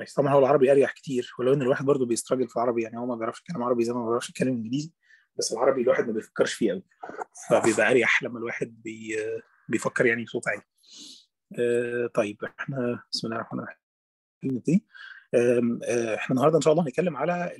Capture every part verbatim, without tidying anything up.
ماشي. طبعا هو العربي اريح كتير، ولو ان الواحد برضو بيستراجل في العربي، يعني هو ما بيعرفش يتكلم عربي زي ما بيعرفش يتكلم انجليزي، بس العربي الواحد ما بيفكرش فيه قوي، فبيبقى اريح لما الواحد بي بيفكر يعني بصوت عالي. آه طيب احنا بسم الله الرحمن الرحيم نبتدي. آم، آه، احنا النهارده ان شاء الله هنتكلم على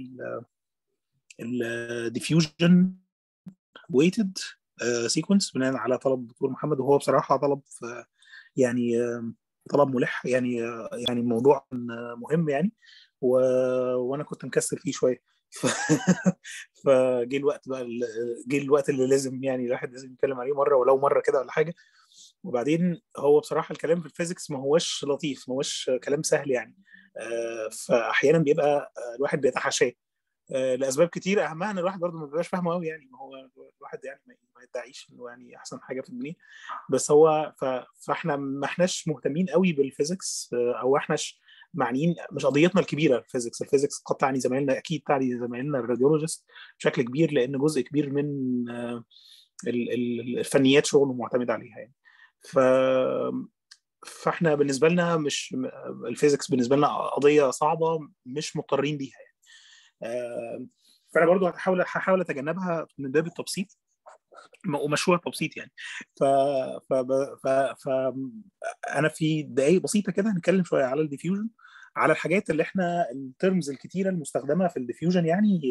الديفيوجن ويتد سيكونس بناء على طلب الدكتور محمد، وهو بصراحه طلب في يعني آم، طلب ملح يعني آه، يعني الموضوع مهم يعني و... وانا كنت مكسل فيه شويه ف... فجه الوقت بقى ال- جه الوقت اللي لازم يعني الواحد لازم يتكلم عليه مره ولو مره كده ولا حاجه. وبعدين هو بصراحه الكلام في الفيزيكس ما هوش لطيف، ما هوش كلام سهل يعني. آه، فاحيانا بيبقى آه، الواحد بيتحاشاه آه، لاسباب كتير، اهمها ان الواحد برضه ما بيبقاش فاهمه قوي يعني. ما هو الواحد يعني ما ما يدعيش انه يعني احسن حاجه في الدنيا، بس هو ف... فاحنا ما احناش مهتمين قوي بالفيزيكس، آه، او احناش معنيين، مش قضيتنا الكبيره الفيزيكس. الفيزيكس قد تعني زمايلنا، اكيد تعني زمايلنا الراديولوجيست بشكل كبير، لان جزء كبير من آه، ال- ال- الفنيات شغله معتمد عليها يعني. ف فاحنا بالنسبه لنا مش الفيزيكس بالنسبه لنا قضيه صعبه مش مضطرين ليها يعني. آه، فانا برضو هحاول هحاول اتجنبها من باب التبسيط ومشروع التبسيط يعني. ف ف ف, ف... انا في دقائق بسيطه كده هنتكلم شويه على الديفيوجن، على الحاجات اللي احنا الترمز الكتيره المستخدمه في الديفيوجن يعني.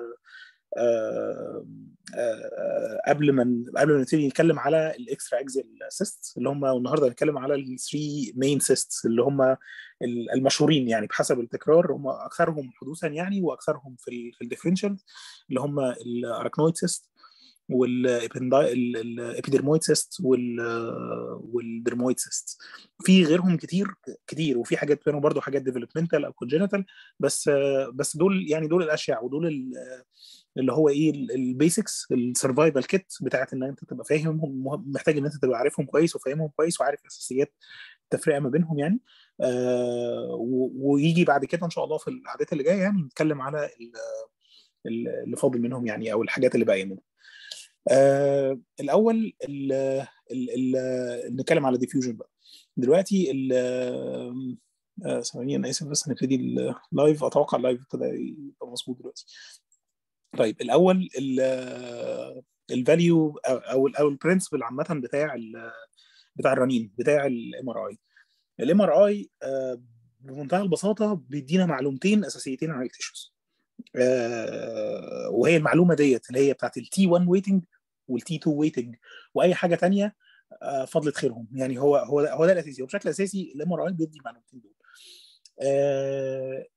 آه، آه، قبل ما قبل ما نبتدي نتكلم على الاكسترا اكزيال سيستس اللي هم، والنهارده هنتكلم على الثري مين سيستس اللي هم المشهورين يعني بحسب التكرار، هم اكثرهم حدوثا يعني واكثرهم في في الديفرنشال، اللي هم الاراكنويد سيست والابيدرمويد سيست والدرمويد سيست. في غيرهم كتير كتير، وفي حاجات منهم برضو حاجات ديفلوبمنتال او كونجنتال، بس بس دول يعني دول الاشياء، ودول اللي هو ايه البيسكس السرفايفل كيت بتاعت ان انت تبقى فاهم، محتاج ان انت تبقى عارفهم كويس وفاهمهم كويس وعارف اساسيات التفرقه ما بينهم يعني. آه ويجي بعد كده ان شاء الله في القعدات اللي جايه يعني نتكلم على اللي فاضل منهم يعني، او الحاجات اللي باقيه منهم. آه الاول ال ال ال نتكلم على ديفيوجن بقى دلوقتي. ال ثواني انا اسف بس هنبتدي اللايف، اتوقع اللايف ابتدى يبقى مظبوط دلوقتي. طيب الاول الفاليو او او البرنسبل عامه بتاع ال بتاع الرنين بتاع الام ار اي. الام ار اي بمنتهى البساطه بيدينا معلومتين اساسيتين عن التيشوز، آه وهي المعلومه ديت اللي هي بتاعت التي واحد ويتنج والتي اتنين ويتنج، واي حاجه تانية آه فضلت خيرهم يعني. هو هو ده هو ده الاساسي، وبشكل اساسي الام ار اي بيدي المعلومتين دول. آه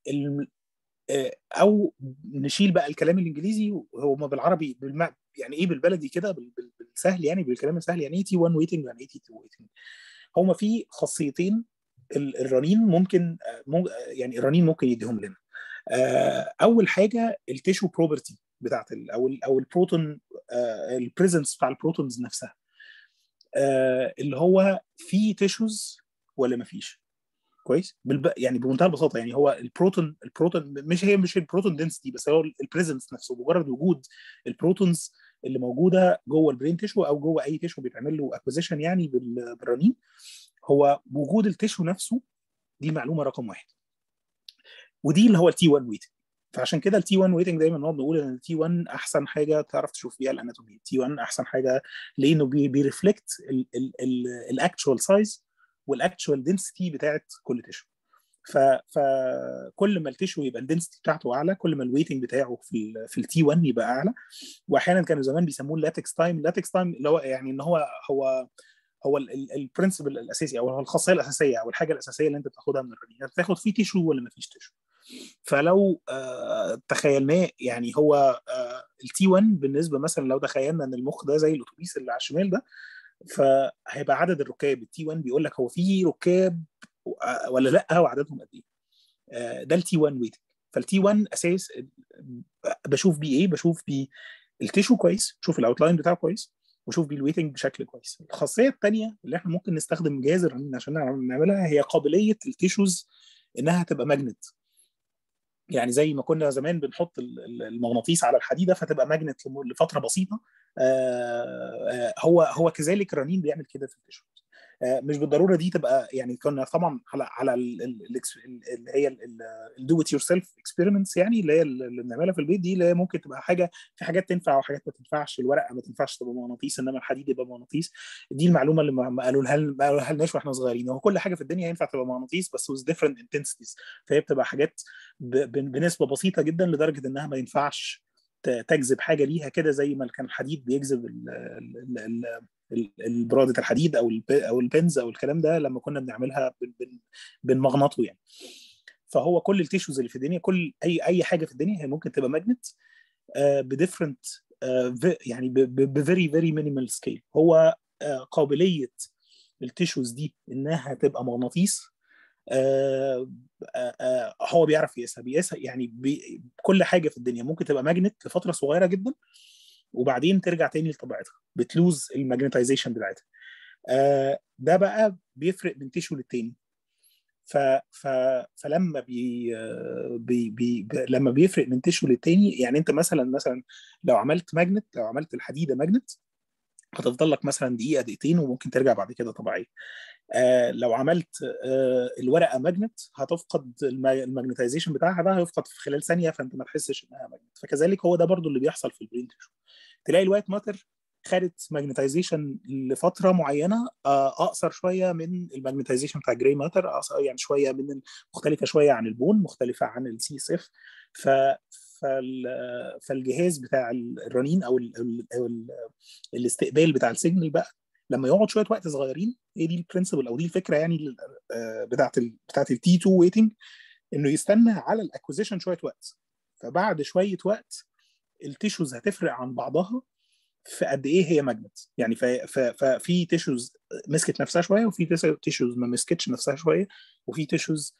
او نشيل بقى الكلام الانجليزي، هو ما بالعربي بالم... يعني ايه بالبلدي كده بالسهل يعني، بالكلام السهل يعني ايه تي واحد ويتنج يعني ايه تي اتنين ويتنج. هما في خاصيتين الرنين ممكن يعني الرنين ممكن يديهم لنا. اول حاجه التيشو بروبرتي بتاعت ال او ال او البروتون، البريزنس بتاع البروتونز نفسها، اللي هو في تيشوز ولا ما فيش. كويس بالب... يعني بمنتهى البساطه يعني هو البروتون البروتون مش هي مش البروتون دنسيتي بس، هو البريزنس نفسه، مجرد وجود البروتونز اللي موجوده جوه البرين تيشو او جوه اي تيشو بيتعمل له اكوزيشن يعني بالرنين، هو وجود التيشو نفسه دي معلومه رقم واحد، ودي اللي هو التي واحد ويتنج. فعشان كده التي واحد ويتنج دايما نقعد نقول ان التي واحد احسن حاجه تعرف تشوف بيها الاناتومي. التي واحد احسن حاجه لانه بيرفلكت الاكتشوال سايز والاكتشوال دنسيتي بتاعت كل تيشو. فكل ما التيشو يبقى الدنسيتي بتاعته اعلى، كل ما الويتنج بتاعه في ال في التي واحد يبقى اعلى. واحيانا كانوا زمان بيسموه اللاتكس تايم. اللاتكس تايم اللي هو يعني ان هو هو هو البرنسبل الاساسي او الخاصيه الاساسيه او الحاجه الاساسيه اللي انت بتاخدها من الرنين، انت بتاخد فيه تيشو ولا ما فيش تيشو. فلو آه تخيلناه يعني هو آه التي واحد بالنسبه مثلا لو تخيلنا ان المخ ده زي الاتوبيس اللي على الشمال ده، فهيبقى عدد الركاب التي واحد بيقول لك هو في ركاب ولا لا وعددهم قد ايه. آه ده التي واحد ويتنج. فالتي واحد اساس بشوف بيه ايه؟ بشوف بيه التيشو كويس، بشوف الاوتلاين بتاعه كويس، وشوف بيه الويتنج بشكل كويس. الخاصيه الثانيه اللي احنا ممكن نستخدم جهاز الرنين عشان نعملها هي قابليه التيشوز انها تبقى ماجنت. يعني زي ما كنا زمان بنحط المغناطيس على الحديده فتبقى ماجنت لفتره بسيطه، آه هو هو كذلك الرنين بيعمل كده في التيشوز. مش بالضروره دي تبقى يعني، كنا طبعا على على اللي هي الدو ات يور سيلف اكسبيرمنتس، يعني اللي هي اللي بنعملها في البيت دي، اللي هي ممكن تبقى حاجه، في حاجات تنفع وحاجات ما تنفعش. الورقه ما تنفعش تبقى مغناطيس انما الحديد يبقى مغناطيس. دي المعلومه اللي ما قالوها ما قالوها لناش واحنا صغيرين. هو كل حاجه في الدنيا ينفع تبقى مغناطيس بس with different intensities، فهي بتبقى حاجات بنسبه بسيطه جدا لدرجه انها ما ينفعش تجذب حاجه ليها كده زي ما كان الحديد بيجذب ال ال ال البرادة الحديد او او البنز او الكلام ده لما كنا بنعملها بنمغنطه يعني. فهو كل التيشوز اللي في الدنيا، كل اي اي حاجه في الدنيا هي ممكن تبقى ماجنت بديفرنت يعني بفيري فيري مينيمال سكيل. هو uh, قابليه التيشوز دي انها تبقى مغناطيس آه آه آه هو بيعرف يقيسها بيقيسها يعني بي كل حاجه في الدنيا ممكن تبقى ماجنت لفتره صغيره جدا وبعدين ترجع تاني لطبيعتها، بتلوز الماجنتايزيشن بتاعتها. آه ده بقى بيفرق من تيشو للتاني. ف ف فلما بي بي بي لما بيفرق من تيشو للتاني، يعني انت مثلا مثلا لو عملت ماجنت، لو عملت الحديده ماجنت هتفضل لك مثلا دقيقه دقيقتين وممكن ترجع بعد كده طبيعيه. آه لو عملت آه الورقه ماجنت هتفقد الماجنتايزيشن بتاعها، ده هيفقد في خلال ثانيه فانت ما تحسش انها ماجنت. فكذلك هو ده برضو اللي بيحصل في البرين تيشو. تلاقي الوايت ماتر خدت ماجنتايزيشن لفتره معينه آه اقصر شويه من الماجنتايزيشن بتاع جراي ماتر، يعني شويه من مختلفه شويه عن البون، مختلفه عن السي اس اف. ف فالجهاز بتاع الرنين او ال او ال الاستقبال بتاع السيجنال بقى لما يقعد شويه وقت صغيرين، هي دي البرنسبل او دي الفكره يعني بتاعت ال بتاعت التي اتنين ويتنج، انه يستنى على الاكوزيشن شويه وقت. فبعد شويه وقت التيشوز هتفرق عن بعضها في قد ايه هي ماجنت يعني. ففي تيشوز مسكت نفسها شويه وفي تيشوز ما مسكتش نفسها شويه وفي تيشوز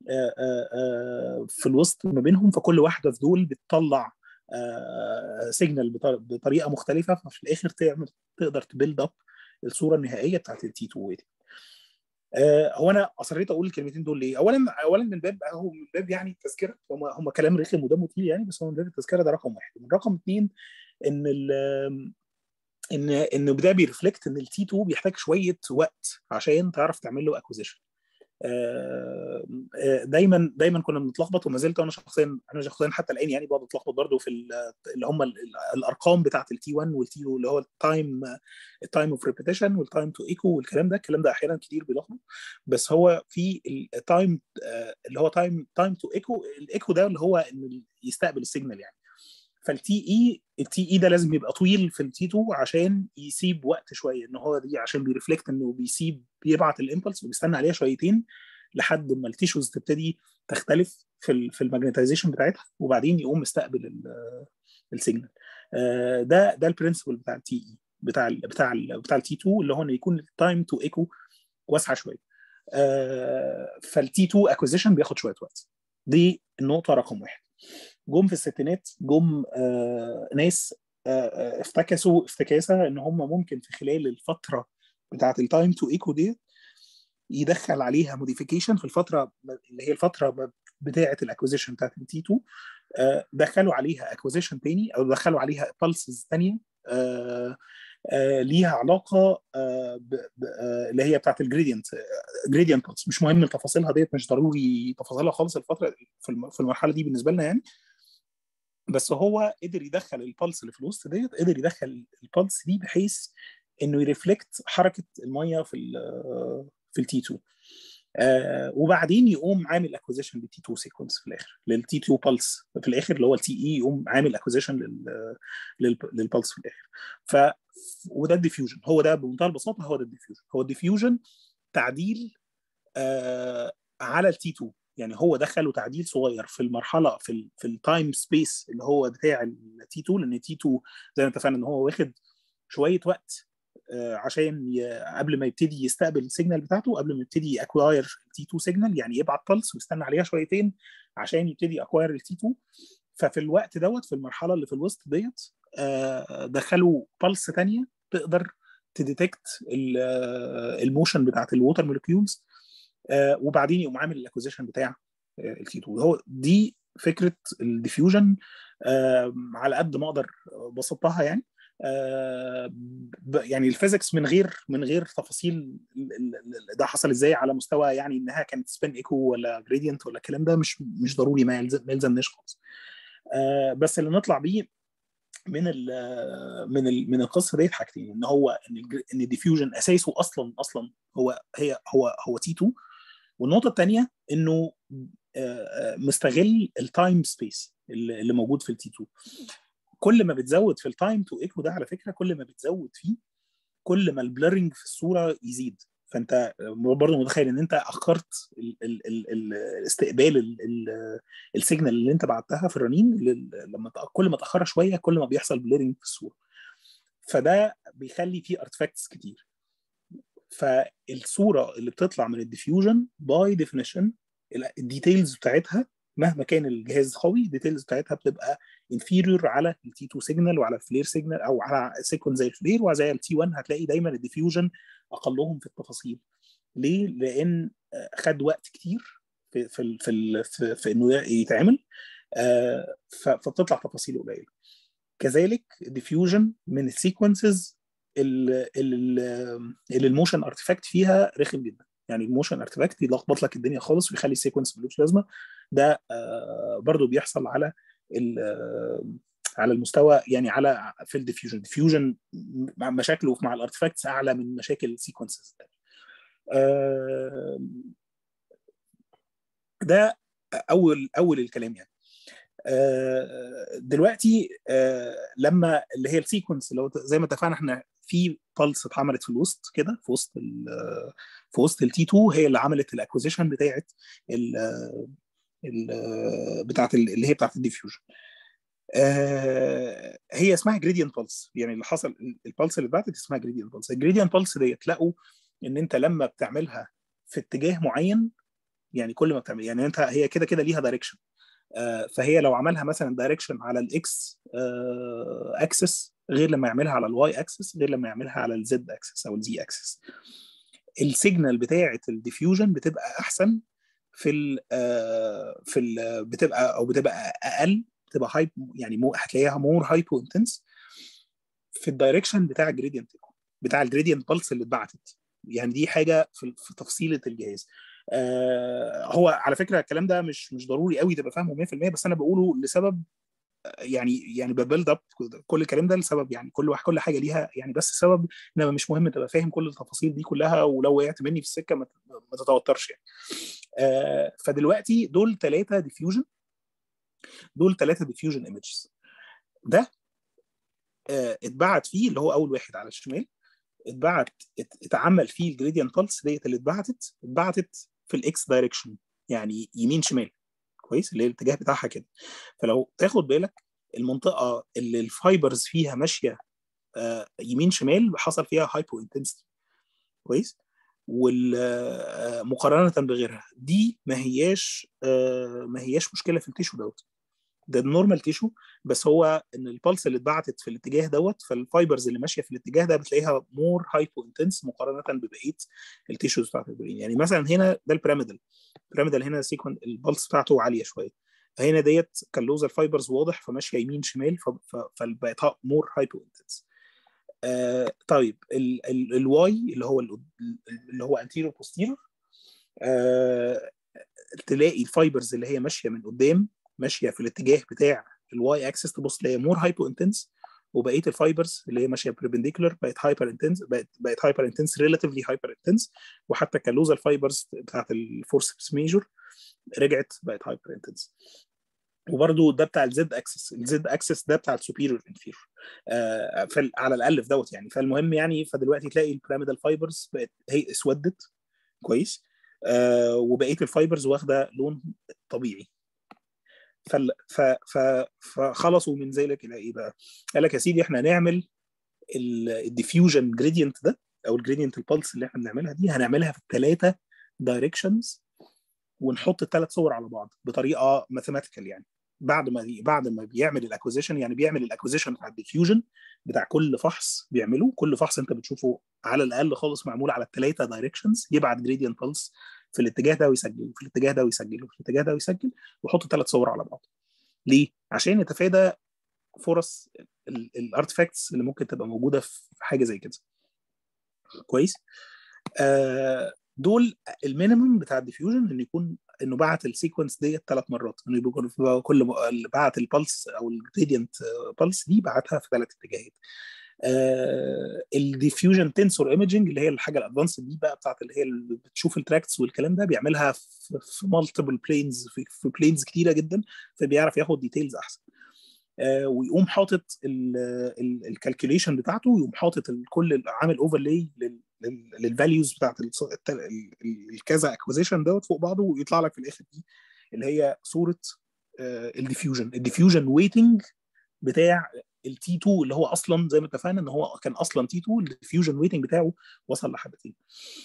في الوسط ما بينهم، فكل واحده في دول بتطلع سيجنال بطريقه مختلفه، ففي الاخر تعمل تقدر تبيلد اب الصوره النهائيه بتاعت التي اتنين ويتنج. هو انا اصريت اقول الكلمتين دول ليه؟ اولا اولا من باب هو من باب يعني التذكره، هم هم كلام رخم ودمه تقيل يعني، بس هو من باب التذكره ده رقم واحد. من رقم اثنين ان ال ان ان ده بيرفلكت ان التي اتنين بيحتاج شويه وقت عشان تعرف تعمل له اكوزيشن. دايما دايما كنا بنتلخبط وما زلت انا شخصيا انا شخصيا حتى الان يعني بقعد اتلخبط برضه في اللي هم الارقام بتاعه التي واحد والتي اتنين اللي هو التايم التايم اوف ريبيتيشن والتايم تو ايكو والكلام ده. الكلام ده احيانا كتير بيلخبط، بس هو في التايم اللي هو تايم تايم تو ايكو، الايكو ده اللي هو انه يستقبل السيجنال يعني. فالتي اي التي اي ده لازم يبقى طويل في التي اتنين عشان يسيب وقت شويه، ان هو دي عشان بيرفلكت انه بيسيب بيبعت الامبلس وبيستنى عليها شويتين لحد ما التيشوز تبتدي تختلف في في الماجنتايزيشن بتاعتها وبعدين يقوم مستقبل السيجنال. ده ده البرنسبل بتاع التي اي بتاع ال بتاع ال بتاع التي اتنين اللي هو انه يكون التايم تو ايكو واسعه شويه. فالتي اتنين اكوزيشن بياخد شويه وقت. دي النقطه رقم واحد. جم في الستينات جم آه ناس آه افتكسوا افتكاسه ان هم ممكن في خلال الفتره بتاعه التايم تو ايكو دي يدخل عليها موديفيكيشن في الفتره اللي هي الفتره بتاعه الاكوزيشن بتاعه التي اتنين. آه دخلوا عليها اكوزيشن تاني او دخلوا عليها بالسز ثانيه آه آه ليها علاقه آه ب ب آه اللي هي بتاعه الجريدينت جريدينت بلس. مش مهم تفاصيلها ديت، مش ضروري تفاصيلها خالص الفتره في المرحله دي بالنسبه لنا يعني. بس هو قدر يدخل البلس اللي في الوسط ديت، قدر يدخل البلس دي بحيث انه يرفلكت حركه الميه في ال في التي اتنين. آه وبعدين يقوم عامل اكوزيشن للتي اتنين سيكونس في الاخر، للتي اتنين بلس في الاخر اللي هو التي اي، يقوم عامل اكوزيشن لل للبلس في الاخر. ف وده الديفيوجن. هو ده بمنتهى البساطه هو ده الديفيوجن. هو الديفيوجن تعديل آه على التي اتنين يعني. هو دخلوا تعديل صغير في المرحله في ال في التايم سبيس اللي هو بتاع التي اتنين، لان التي اتنين زي ما اتفقنا ان هو واخد شويه وقت آه عشان قبل ما يبتدي يستقبل السيجنال بتاعته، قبل ما يبتدي اكواير التي اتنين سيجنال يعني يبعت بلس ويستنى عليها شويتين عشان يبتدي اكواير التي اتنين. ففي الوقت دوت في المرحله اللي في الوسط ديت آه دخلوا بلس ثانيه تقدر تديتكت الموشن بتاعت الووتر مولكيولز آه وبعدين يقوم عامل الاكوزيشن بتاع آه التي اتنين. هو دي فكره الديفيوجن آه على قد ما اقدر بسطها يعني. آه يعني الفيزيكس من غير من غير تفاصيل ده حصل ازاي على مستوى يعني انها كانت سبين ايكو ولا جريدينت ولا الكلام ده مش مش ضروري، ما يلزم ما يلزمناش خالص. آه بس اللي نطلع بيه من ال من ال من القصه ديت حاجتين، ان هو ان ان الديفيوجن اساسه اصلا اصلا هو هي هو هو تي اتنين، والنقطه الثانيه انه مستغل التايم سبيس اللي موجود في التي اتنين. كل ما بتزود في التايم تو ايكو ده على فكره، كل ما بتزود فيه كل ما البلرنج في الصوره يزيد. فانت برضه متخيل ان انت اخرت ال ال ال ال الاستقبال السيجنال اللي انت بعتها في الرنين، لما كل ما تاخرها شويه كل ما بيحصل بلرنج في الصوره. فده بيخلي فيه ارتفاكتس كتير. فالصوره اللي بتطلع من الديفيوجن باي ديفينيشن الديتيلز بتاعتها مهما كان الجهاز قوي، الديتيلز بتاعتها بتبقى انفيريور على التي اتنين سيجنال وعلى الفلير سيجنال او على سيكونس زي الفلير وزي التي واحد. هتلاقي دايما الديفيوجن اقلهم في التفاصيل. ليه؟ لان خد وقت كتير في في في في, في انه يتعمل، فبتطلع تفاصيل قليله. كذلك الديفيوجن من السيكونسز اللي الموشن ارتفاكت فيها رخم جدا. يعني الموشن ارتفاكت يلخبط لك الدنيا خالص ويخلي السيكونس ملوش لازمه. ده برضو بيحصل على على المستوى يعني على في الديفيوجن. الديفيوجن مشاكله مع الارتفاكتس اعلى من مشاكل السيكونسز. ده اول اول الكلام يعني. دلوقتي لما اللي هي السيكونس لو زي ما اتفقنا احنا في بلس اتعملت في الوسط كده في وسط ال في وسط التي اتنين، هي اللي عملت الاكوزيشن بتاعت ال ال بتاعت اللي هي بتاعت الديفيوجن. هي اسمها جريدينت بلس. يعني اللي حصل البلس اللي اتبعتت اسمها جريدينت بلس. الجريدينت بلس ديت لقوا ان انت لما بتعملها في اتجاه معين، يعني كل ما بتعمل يعني انت هي كده كده ليها دايركشن. فهي لو عملها مثلا دايركشن على الاكس اكسس غير لما يعملها على الواي اكسس غير لما يعملها على الزد اكسس او الزي اكسس، السيجنال بتاعه الديفيوجن بتبقى احسن في ال في ال بتبقى او بتبقى اقل، بتبقى هاي يعني مو هتلاقيها مور هايبو انتنس في الدايركشن بتاع الجريدينت بتاع الجريدينت بلس اللي اتبعتت. يعني دي حاجه في, في تفصيله الجهاز. آه هو على فكره الكلام ده مش مش ضروري قوي تبقى فاهمه مية في المية، بس انا بقوله لسبب يعني يعني ببيلد اب كل الكلام ده لسبب يعني كل واحد كل حاجه ليها يعني بس سبب. انما مش مهم تبقى فاهم كل التفاصيل دي كلها، ولو وقعت مني في السكه ما, ما تتوترش يعني. آه فدلوقتي دول ثلاثه ديفيوجن دول ثلاثه ديفيوجن ايمجز. ده آه اتبعت فيه اللي هو اول واحد على الشمال، اتبعت اتعمل فيه الجريدينت بلس ديت اللي اتبعتت اتبعتت في الاكس دايركشن، يعني يمين شمال كويس، اللي هي الاتجاه بتاعها كده. فلو تاخد بالك المنطقه اللي الفايبرز فيها ماشيه آه يمين شمال حصل فيها هايبو انتنسيتي كويس، ومقارنه بغيرها دي ما هياش آه ما هياش مشكله في التيشو دوت. ده النورمال تيشو، بس هو ان البلس اللي اتبعتت في الاتجاه دوت فالفايبرز اللي ماشيه في الاتجاه ده بتلاقيها مور هايبو انتنس مقارنه ببقيه التيشوز بتاعت البرين. يعني مثلا هنا ده البيراميدال البيراميدال هنا سيكون البلس بتاعته عاليه شويه، هنا ديت كالوزا الفايبرز واضح فماشيه يمين شمال فبقت مور هايبو انتنس. آه طيب الواي اللي هو اللي هو انتيريور بوستيريور، آه تلاقي الفايبرز اللي هي ماشيه من قدام ماشيه في الاتجاه بتاع الواي اكسس، تبص تلاقي مور هايبو انتنس، وبقيه الفايبرز اللي هي ماشيه بربنديكولار بقت هايبر انتنس بقت بقت هايبر انتنس ريلاتيفلي هايبر انتنس، وحتى كالوزا الفايبرز بتاعت الفورسبس ميجور رجعت بقت هايبر انتنس. وبرده ده بتاع الزد اكسس الزد اكسس ده بتاع السوبيريور انفيريور آه على الاقل في دوت يعني. فالمهم يعني فدلوقتي تلاقي البيراميدال فايبرز بقت هي اسودت كويس، آه وبقيه الفايبرز واخده لون طبيعي. فل... ف... ف... فخلصوا من ذلك الى ايه بقى؟ قال لك يا سيدي احنا نعمل الديفيوجن جريدينت ده او الجريدينت البلس اللي احنا بنعملها دي هنعملها في الثلاثه دايركشنز، ونحط الثلاث صور على بعض بطريقه ماثيماتيكال. يعني بعد ما بعد ما بيعمل الاكوزيشن يعني بيعمل الاكوزيشن بتاع الديفيوجن بتاع كل فحص بيعمله، كل فحص انت بتشوفه على الاقل خالص معمول على الثلاثه دايركشنز، يبعت جريدينت بلس في الاتجاه ده ويسجله في الاتجاه ده ويسجله في الاتجاه ده ويسجل ويحط ثلاث صور على بعض. ليه؟ عشان يتفادى فرص الارتفاكتس اللي ممكن تبقى موجوده في حاجه زي كده. كويس. آه دول المينيمم بتاع الديفيوجن انه يكون انه بعت السيكونس ديت ثلاث مرات، انه يكون كل بعت البلس او الجريدينت بلس دي بعتها في ثلاث اتجاهات. آه الديفيوجن تنسور ايمجنج اللي هي الحاجه الادفانس دي بقى بتاعت اللي هي اللي بتشوف التراكتس والكلام ده، بيعملها في, في مالتيبل بلينز، في, في بلينز كتيره جدا، فبيعرف ياخد ديتيلز احسن. آه ويقوم حاطط الكالكوليشن بتاعته، ويقوم حاطط كل عامل اوفرلاي للفاليوز بتاعت الكذا اكوزيشن دوت فوق بعضه، ويطلع لك في الاخر دي اللي هي صوره الديفيوجن الديفيوجن ويتنج بتاع التي اتنين اللي هو اصلا زي ما اتفقنا ان هو كان اصلا تي اتنين، الديفيوجن ويتنج بتاعه وصل لحبتين.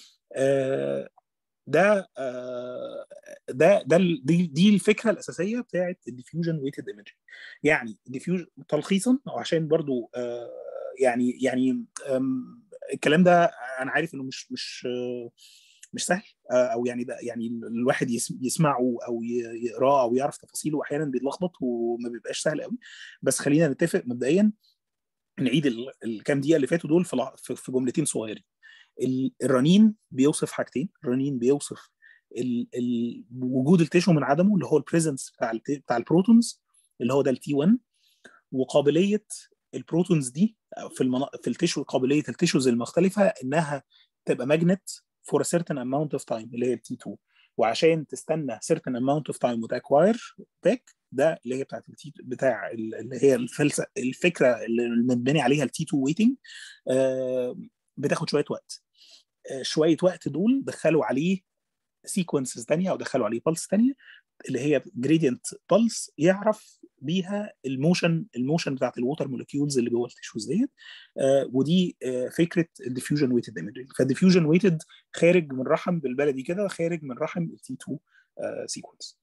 آه ده آه ده ده دي, دي الفكره الاساسيه بتاعه الديفيوجن ويتد ايمجنج. يعني الديفيوجن تلخيصا، او عشان برضو آه يعني يعني الكلام ده انا عارف انه مش مش آه مش سهل، او يعني ده يعني الواحد يسمعه او يقراه او يعرف تفاصيله احيانا بيتلخبط وما بيبقاش سهل قوي. بس خلينا نتفق مبدئيا نعيد الكام دقيقه اللي فاتوا دول في في جملتين صغيرين. الرنين بيوصف حاجتين. الرنين بيوصف ال ال وجود التيشو من عدمه اللي هو البريزنس بتاع بتاع البروتونز اللي هو ده التي واحد، وقابليه البروتونز دي في المناطق في التيشو، قابليه التيشوز المختلفه انها تبقى ماجنت فور certain amount of time اللي هي التي اتنين، وعشان تستنى certain amount of time وتاكواير باك ده اللي هي بتاعت التي بتاع اللي هي الفلسفه الفكره اللي مبني عليها التي اتنين ويتنج. آه بتاخد شويه وقت. آه شويه وقت دول دخلوا عليه سيكونسز ثانيه او دخلوا عليه بلس ثانيه اللي هي جريدينت بلس يعرف بيها الموشن الموشن بتاعت الووتر مولكيولز اللي جوه التيشوز ديت. آه ودي آه فكره الديفيوجن ويتد ايمجنج. فالديفيوجن ويتد خارج من رحم بالبلدي كده، خارج من رحم التي اتنين آه سيكونس.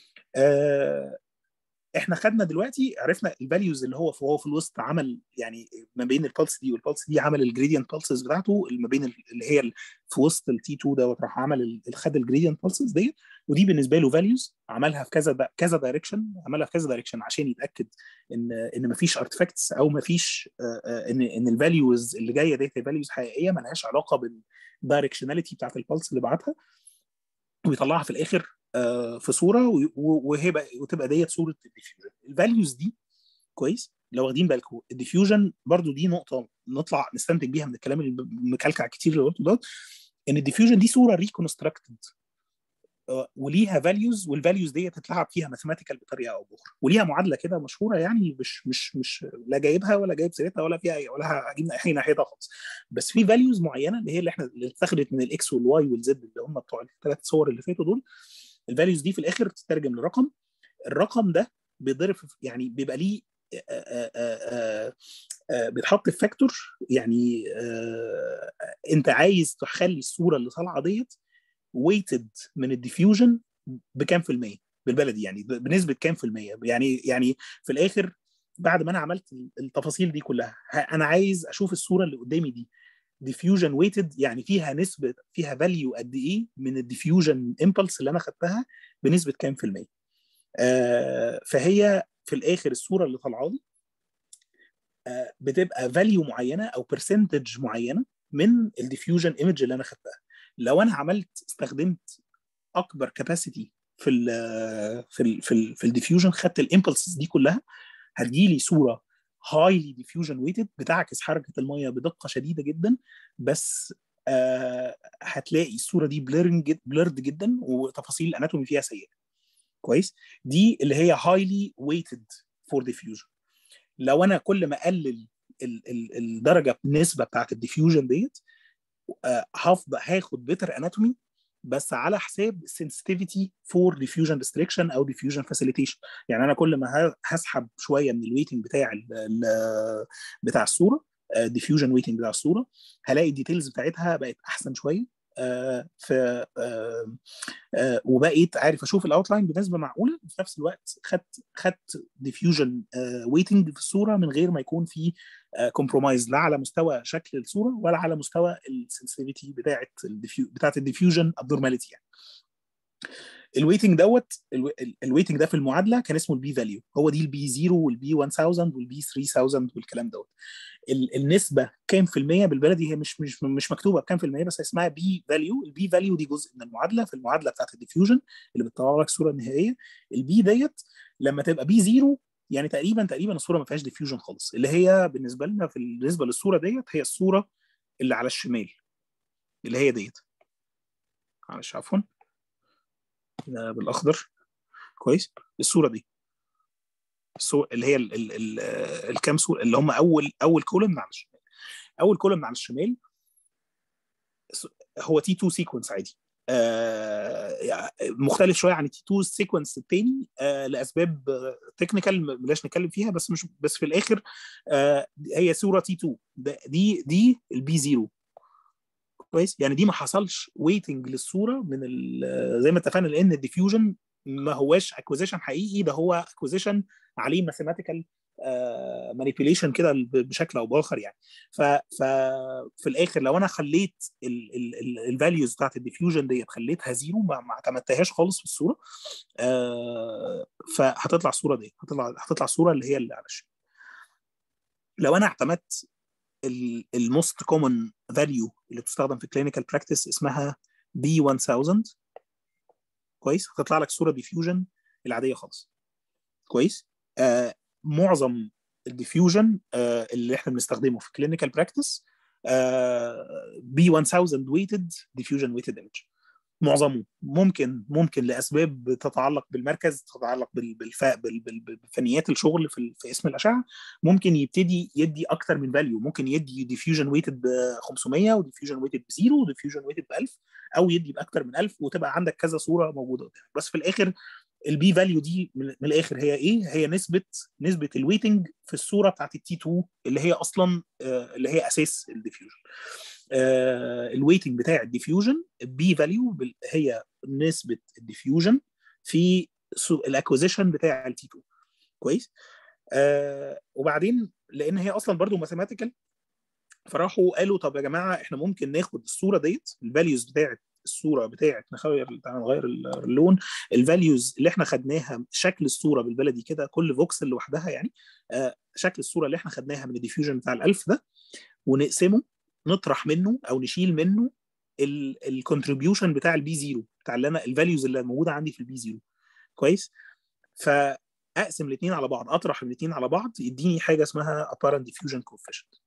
آه احنا خدنا دلوقتي عرفنا الفاليوز اللي هو هو في الوسط عمل يعني ما بين البلس دي والبلس دي عمل الجريدينت بلسز بتاعته ما بين اللي هي في وسط التي اتنين دوت راح عمل خد الجريدينت بلسز ديت، ودي بالنسبه له فاليوز عملها في كذا كذا دايركشن عملها في كذا دايركشن عشان يتاكد ان ان ما فيش ارتفاكتس او ما فيش ان ان الفاليوز اللي جايه ديت فاليوز حقيقيه ما لهاش علاقه بالدايركشناليتي بتاعت البلس اللي بعتها، ويطلعها في الاخر في صوره وهي وتبقى ديت صوره الديفيوجن. الفاليوز دي كويس لو واخدين بالكم الديفيوجن برضو دي نقطه نطلع نستنتج بيها من الكلام اللي مكلكع كتير اللي قلته ده، ان الديفيوجن دي صوره ريكونستراكتد وليها فاليوز، والفاليوز دي تتلعب فيها ماثيماتيكال بطريقه او باخرى، وليها معادله كده مشهوره يعني مش مش مش لا جايبها ولا جايب سيرتها ولا فيها ولا هجيب اي ناحيتها خالص، بس في فاليوز معينه اللي هي اللي احنا اللي اتخذت من الاكس والواي والزد اللي هم بتوع الثلاث صور اللي فاتوا دول. الفاليوز دي في الاخر تترجم لرقم، الرقم ده بيضرب يعني بيبقى ليه بيتحط في فاكتور، يعني انت عايز تخلي الصوره اللي طالعه ديت ويتد من الديفيوجن بكام في المية بالبلدي، يعني بنسبه كام في المية، يعني يعني في الاخر بعد ما انا عملت التفاصيل دي كلها انا عايز اشوف الصوره اللي قدامي دي ديفيوجن ويتد يعني فيها نسبه فيها فاليو قد ايه من الديفيوجن امبلس اللي انا خدتها بنسبه كام في المية. آه فهي في الاخر الصوره اللي طالعه لي آه بتبقى فاليو معينه او برسنتج معينه من الديفيوجن ايمج اللي انا خدتها. لو انا عملت استخدمت اكبر كاباسيتي في ال في ال في ال في الديفيوجن خدت الامبلسز دي كلها هتجيلي صوره هايلي ديفيوجن ويتد بتعكس حركه الميه بدقه شديده جدا، بس آه هتلاقي الصوره دي بليرنج بليرد جدا وتفاصيل الاناتومي فيها سيئه. كويس. دي اللي هي هايلي ويتد فور ديفيوجن. لو انا كل ما اقلل ال ال الدرجه النسبه بتاعت الديفيوجن ديت آه هفضل هاخد بيتر اناتومي بس على حساب sensitivity for diffusion restriction او diffusion facilitation. يعني انا كل ما هسحب شويه من الويتنج بتاع ال ال بتاع الصوره diffusion weighting بتاع الصوره هلاقي الديتيلز بتاعتها بقت احسن شويه. آه ف آه آه وبقيت عارف اشوف الاوتلاين بنسبه معقوله، وفي نفس الوقت خدت خدت ديفيوجن ويتنج في الصوره من غير ما يكون في كومبرومايز لا على مستوى شكل الصوره ولا على مستوى السنسيتيفيتي بتاعه الديفيو بتاعه الديفيوجن ابنورماليتي يعني. الويتنج دوت الويتنج ده في المعادله كان اسمه البي فاليو، هو دي البي صفر والبي ألف والبي ثلاثة آلاف والكلام دوت. النسبه كام في الميه بالبلدي، هي مش مش مش مكتوبه بكام في الميه، بس اسمها بي فاليو. البي فاليو دي جزء من المعادله، في المعادله بتاعت الديفيوجن اللي بتطلع لك الصوره النهائيه. البي ديت لما تبقى بي صفر يعني تقريبا تقريبا الصوره ما فيهاش ديفيوجن خالص، اللي هي بالنسبه لنا في بالنسبه للصوره ديت هي الصوره اللي على الشمال اللي هي ديت، معلش عفوا بالاخضر. كويس، الصوره دي الصوره اللي هي ال ال ال الكام صوره اللي هم اول اول كولوم على الشمال. اول كولوم على الشمال هو تي اتنين سيكونس عادي، آه مختلف شويه عن التي اتنين سيكونس الثاني آه لاسباب تكنيكال بلاش نتكلم فيها، بس مش بس في الاخر آه هي صوره تي اتنين دي دي البي صفر. كويس، يعني دي ما حصلش ويتنج للصوره من زي ما اتفقنا، لان الديفيوجن ما هواش اكوزيشن حقيقي، ده هو اكوزيشن عليه ماثيماتيكال مانيبيوليشن كده بشكل او باخر يعني. ف في الاخر لو انا خليت الفاليوز بتاعت الديفيوجن ديت خليتها زيرو، ما, ما اعتمدتهاش خالص في الصوره، آه فهتطلع الصوره دي هتطلع هتطلع الصوره اللي هي اللي على الشمال. لو انا اعتمدت الموست كومن فاليو اللي بتستخدم في كلينيكال براكتس اسمها بي ألف، كويس، هتطلع لك صوره ديفيوجن العاديه خالص. كويس، آه معظم الديفيوجن آه اللي احنا بنستخدمه في كلينيكال براكتس بي ألف ويتد ديفيوجن ويتد ايمج، معظمه. ممكن ممكن لاسباب تتعلق بالمركز، تتعلق بالفنيات الشغل في, في اسم الاشعه، ممكن يبتدي يدي اكتر من فاليو، ممكن يدي ديفيوجن ويتد ب خمسميه وديفيوجن ويتد بزيرو وديفيوجن ويتد ب ألف، او يدي باكتر من ألف وتبقى عندك كذا صوره موجوده قدامك. بس في الاخر البي فاليو دي من الاخر هي ايه؟ هي نسبه نسبه الويتنج في الصوره بتاعت التي اتنين اللي هي اصلا آه اللي هي اساس الديفيوجن. آه الويتنج بتاع الديفيوجن بي فاليو هي نسبه الديفيوجن في الاكوزيشن بتاع التي اتنين. كويس، آه وبعدين لان هي اصلا برضو ماثيماتيكال، فراحوا قالوا طب يا جماعه احنا ممكن ناخد الصوره ديت الفاليوز بتاعت الصوره بتاعت نغير نغير اللون، الفاليوز اللي احنا خدناها شكل الصوره بالبلدي كده كل فوكسل لوحدها يعني، آه شكل الصوره اللي احنا خدناها من الديفيوجن بتاع الألف ده، ونقسمه نطرح منه او نشيل منه الكونتريبيوشن بتاع البي زيرو بتاع اللي انا الفاليوز اللي موجوده عندي في البي زيرو. كويس، فاقسم الاثنين على بعض، اطرح الاثنين على بعض يديني حاجه اسمها apparent diffusion coefficient.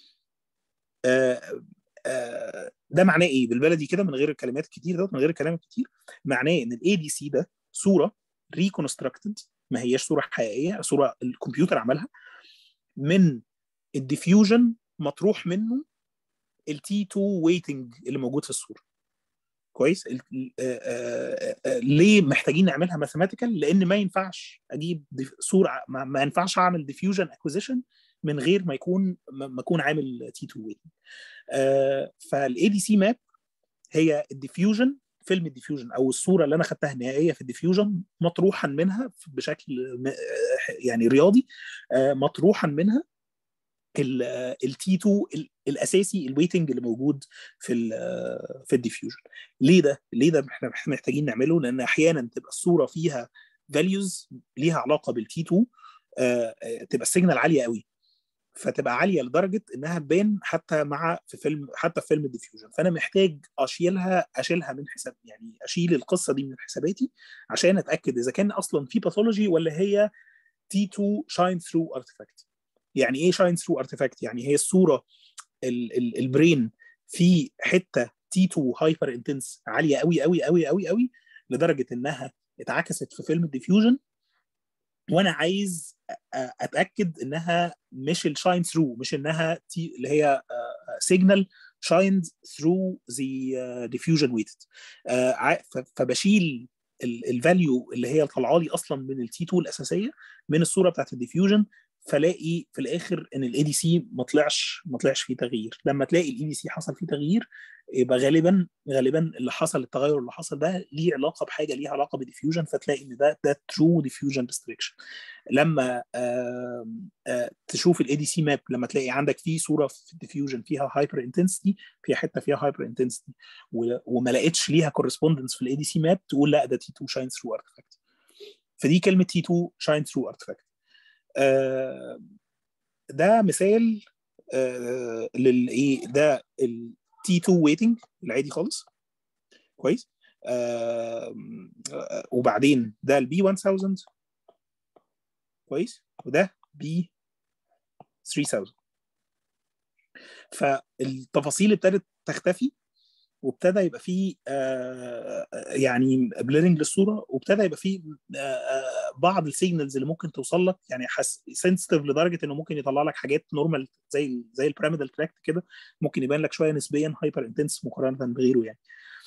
آه آه ده معناه ايه بالبلدي كده من غير الكلمات الكتير ده، من غير الكلام الكتير؟ معناه ان الاي دي سي ده صوره ريكونستراكتد، ما هياش صوره حقيقيه، صوره الكمبيوتر عملها من الديفيوجن مطروح منه التي اتنين ويتنج اللي موجود في الصوره. كويس، آه آه آه ليه محتاجين نعملها ماثيماتيكال؟ لان ما ينفعش اجيب صوره، ما, ما ينفعش اعمل ديفيوجن اكوزيشن من غير ما يكون ما اكون عامل تي اتنين ويتنج. آه فالاي دي سي ماب هي الديفيوجن، فيلم الديفيوجن او الصوره اللي انا خدتها النهائيه في الديفيوجن مطروحا منها بشكل يعني رياضي، آه مطروحا منها التي اتنين الاساسي الويتنج اللي موجود في ال في الديفيوجن. ليه ده؟ ليه ده احنا محتاجين نعمله؟ لان احيانا تبقى الصوره فيها فاليوز ليها علاقه بالتي اتنين، آه تبقى السيجنال عاليه قوي، فتبقى عاليه لدرجه انها تبان حتى مع في فيلم حتى في فيلم الديفيوجن، فانا محتاج اشيلها اشيلها من حساب، يعني اشيل القصه دي من حساباتي عشان اتاكد اذا كان اصلا في باثولوجي ولا هي تي اتنين شاين ثرو ارتفاكت. يعني ايه شاين ثرو ارتفاكت؟ يعني هي الصوره ال ال البرين في حته تي اتنين هايبر انتنس عاليه قوي قوي قوي قوي قوي لدرجه انها اتعكست في فيلم الديفيوجن، وانا عايز اتاكد انها مش الشاين ثرو، مش انها تي اللي هي سيجنال شايند ثرو ذا ديفيوجن ويتد، فبشيل الفاليو اللي هي طالعه لي اصلا من التي اتنين الاساسيه من الصوره بتاعت الديفيوجن، فلاقي في الاخر ان الاي دي سي ما طلعش ما طلعش فيه تغيير. لما تلاقي الاي دي سي حصل فيه تغيير يبقى غالبا غالبا اللي حصل التغير اللي حصل ده ليه علاقه بحاجه ليها علاقه بديفيوجن، فتلاقي ان ده ده ترو ديفيوجن ريستريكشن. لما آه آه تشوف الاي دي سي ماب، لما تلاقي عندك في صوره في الديفيوجن فيها هايبر انتنسيتي، في حته فيها هايبر انتنسيتي وما لقيتش ليها كورسبوندنس في الاي دي سي ماب، تقول لا ده تي تو شاين ثرو ارتفاكت. فدي كلمه تي تو شاين ثرو ارتفاكت. آه ده مثال آه للايه، ده التي تو ويتنج العادي خالص كويس. آه آه وبعدين ده البي ألف كويس، وده بي ثلاثة آلاف. فالتفاصيل ابتدت تختفي، وابتدى يبقى فيه آه يعني بليرنج للصوره، وابتدى يبقى فيه آه بعض السيجنالز اللي ممكن توصل لك، يعني سنسيتيف لدرجه انه ممكن يطلع لك حاجات نورمال زي زي البيراميدال تراكت كده، ممكن يبان لك شويه نسبيا هايبر انتنس مقارنه بغيره يعني.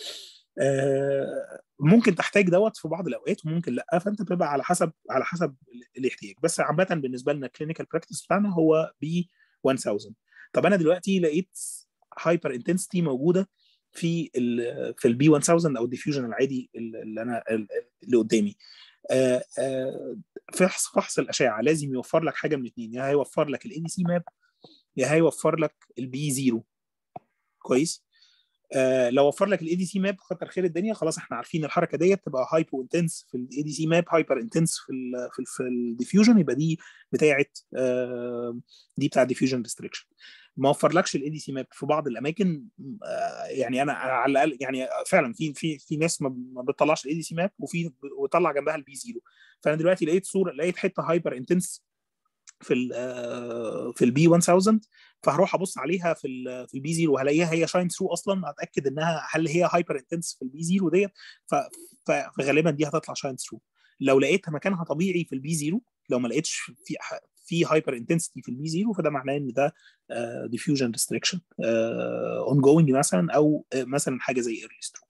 آه ممكن تحتاج دوت في بعض الاوقات وممكن لا، فانت بتبقى على حسب على حسب الاحتياج. بس عامه بالنسبه لنا الكلينيكال براكتس بتاعنا هو بي ألف. طب انا دلوقتي لقيت هايبر انتنسيتي موجوده في ال في البي ألف او الديفيوجن العادي اللي انا اللي قدامي. آه آه فحص فحص الاشعه لازم يوفر لك حاجه من اثنين، يا هيوفر لك الاي دي سي ماب، يا هيوفر لك البي صفر كويس. آه لو وفر لك الاي دي سي ماب كتر خير الدنيا، خلاص احنا عارفين الحركه ديت تبقى هايبو انتنس في الاي دي سي ماب، هايبر انتنس في ال في, ال في الديفيوجن، يبقى دي بتاعه آه دي بتاع ديفيوجن ريستريكشن. ما وفرلكش الاي دي سي ماب في بعض الاماكن آه يعني انا على الاقل يعني فعلا في في في ناس ما بتطلعش الاي دي سي ماب وفي وطلع جنبها البي صفر. فانا دلوقتي لقيت صوره، لقيت حته هايبر انتنس في ال في البي ألف، فهروح ابص عليها في ال في البي صفر وهلاقيها هي شاين ثرو اصلا، هتاكد انها هل هي هايبر انتنس في البي صفر ديت، فغالبا دي هتطلع شاين ثرو. لو لقيتها مكانها طبيعي في البي صفر، لو ما لقيتش في في هايبر انتنسيتي في البي صفر، فده معناه ان ده ديفيوجن ريستريكشن اون جوينج مثلا، او مثلا حاجه زي ايرلي ستروك.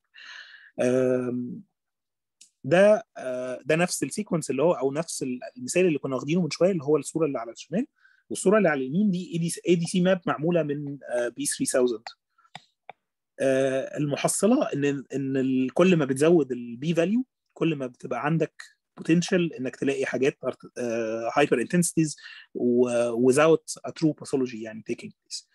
ده ده نفس السيكونس اللي هو او نفس المثال اللي كنا واخدينه من شويه، اللي هو الصوره اللي على الشمال، والصوره اللي على اليمين دي اي دي سي ماب معموله من بي ثلاثة آلاف. المحصله ان ان كل ما بتزود البي فاليو كل ما بتبقى عندك بوتنشال انك تلاقي حاجات هايبر انتنسيتيز without a true pathology يعني taking place.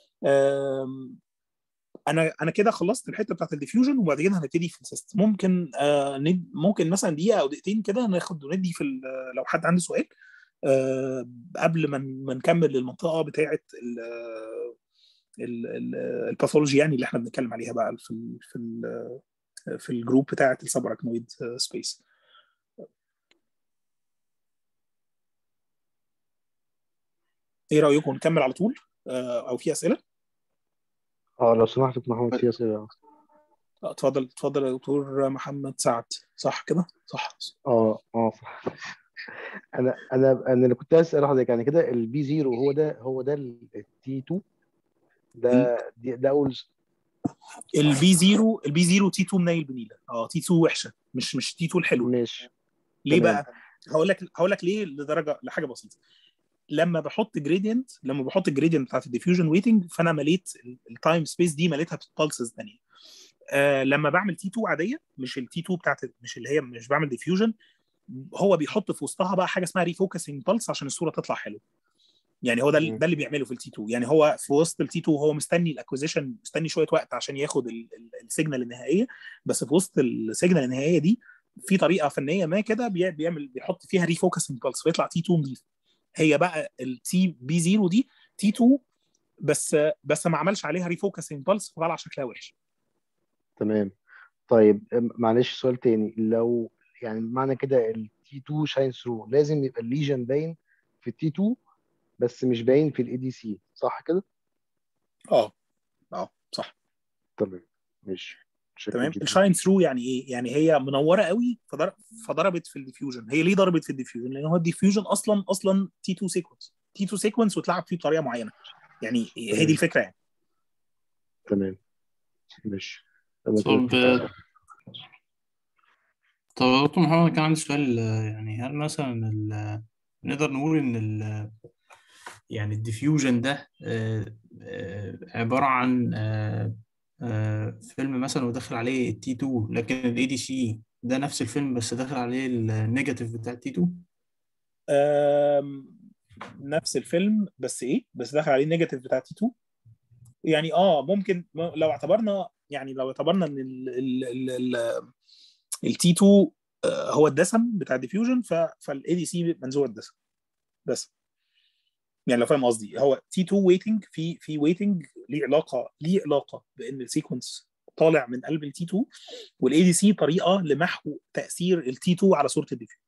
انا انا كده خلصت الحته بتاعت الديفيوجن، وبعد كده هنبتدي في السيستم. ممكن آه ند ممكن مثلا دقيقه او دقيقتين كده ناخد وندي في لو حد عنده سؤال آه قبل ما ما نكمل المنطقه بتاعه الباثولوجي يعني اللي احنا بنتكلم عليها بقى في ال في ال في الجروب بتاعه السباراكنويد سبيس. ايه رايكم نكمل على طول آه او في اسئله؟ اه لو سمحت دكتور محمد في اسئله. اتفضل اتفضل يا دكتور محمد سعد، صح كده صح؟ اه اه صح. انا انا انا اللي كنت اسال حضرتك يعني كده البي صفر هو ده هو ده التي اتنين ده دي- ده اول. البي صفر البي صفر تي اتنين منيل بنيله، اه تي اتنين وحشه، مش مش تي اتنين الحلوه. ماشي ليه تمام. بقى؟ هقول لك هقول لك ليه، لدرجه لحاجه بسيطه. لما بحط جريدينت لما بحط الجريدينت بتاعت الديفيوجن ويتنج، فانا مليت التايم سبيس دي مليتها ببلسز ثانيه. آه لما بعمل تي اتنين عاديه، مش التي اتنين بتاعت مش اللي هي مش بعمل ديفيوجن، هو بيحط في وسطها بقى حاجه اسمها ريفوكسنج بلس عشان الصوره تطلع حلوه. يعني هو ده ده اللي بيعمله في التي اتنين. يعني هو في وسط التي اتنين هو مستني الاكوزيشن، مستني شويه وقت عشان ياخد السيجنال النهائيه، بس في وسط السيجنال النهائيه دي في طريقه فنيه ما كده بيعمل بيحط فيها ريفوكسنج بلس فيطلع تي اتنين نضيف. هي بقى التي بي صفر دي تي اتنين، بس بس ما عملش عليها ريفوكسنج بلس فطلع شكلها وحش. تمام. طيب معلش سؤال تاني، لو يعني معنى كده التي اتنين شاين ثرو لازم يبقى الليجن باين في التي اتنين بس مش باين في الاي دي سي، صح كده؟ اه اه صح تمام ماشي. شكرا تمام. جدا. الشاين ثرو يعني ايه؟ يعني هي منوره قوي فضرب فضربت في الديفيوجن. هي ليه ضربت في الديفيوجن؟ لان هو الديفيوجن اصلا اصلا تي اتنين سيكونس تي اتنين سيكونس وتلعب فيه بطريقه معينه. يعني هي دي تمام الفكره يعني. تمام ماشي. انا كده طب فهمت أكتر. طب يا دكتور محمد كان عندي سؤال، آه، يعني هل مثلا ال- نقدر نقول إن ال يعني الديفيوجن ده آه، آه، عبارة عن آه، فيلم مثلا وداخل عليه التي اتنين، لكن الاي دي سي ده نفس الفيلم بس داخل عليه النيجاتيف بتاع التي اتنين. آم، نفس الفيلم بس ايه بس دخل عليه النيجاتيف بتاع تي اتنين. يعني اه ممكن م- لو اعتبرنا يعني لو اعتبرنا ان التي اتنين آه، هو الدسم بتاع الديفيوجن، فالاي دي سي منزوع الدسم بس. يعني لو فاهم قصدي، هو تي اتنين ويتنج في في ويتنج ليه علاقه ليه علاقه بان السيكونس طالع من قلب التي اتنين، والاي دي سي طريقه لمحو تاثير التي اتنين على صوره الديفيوجن.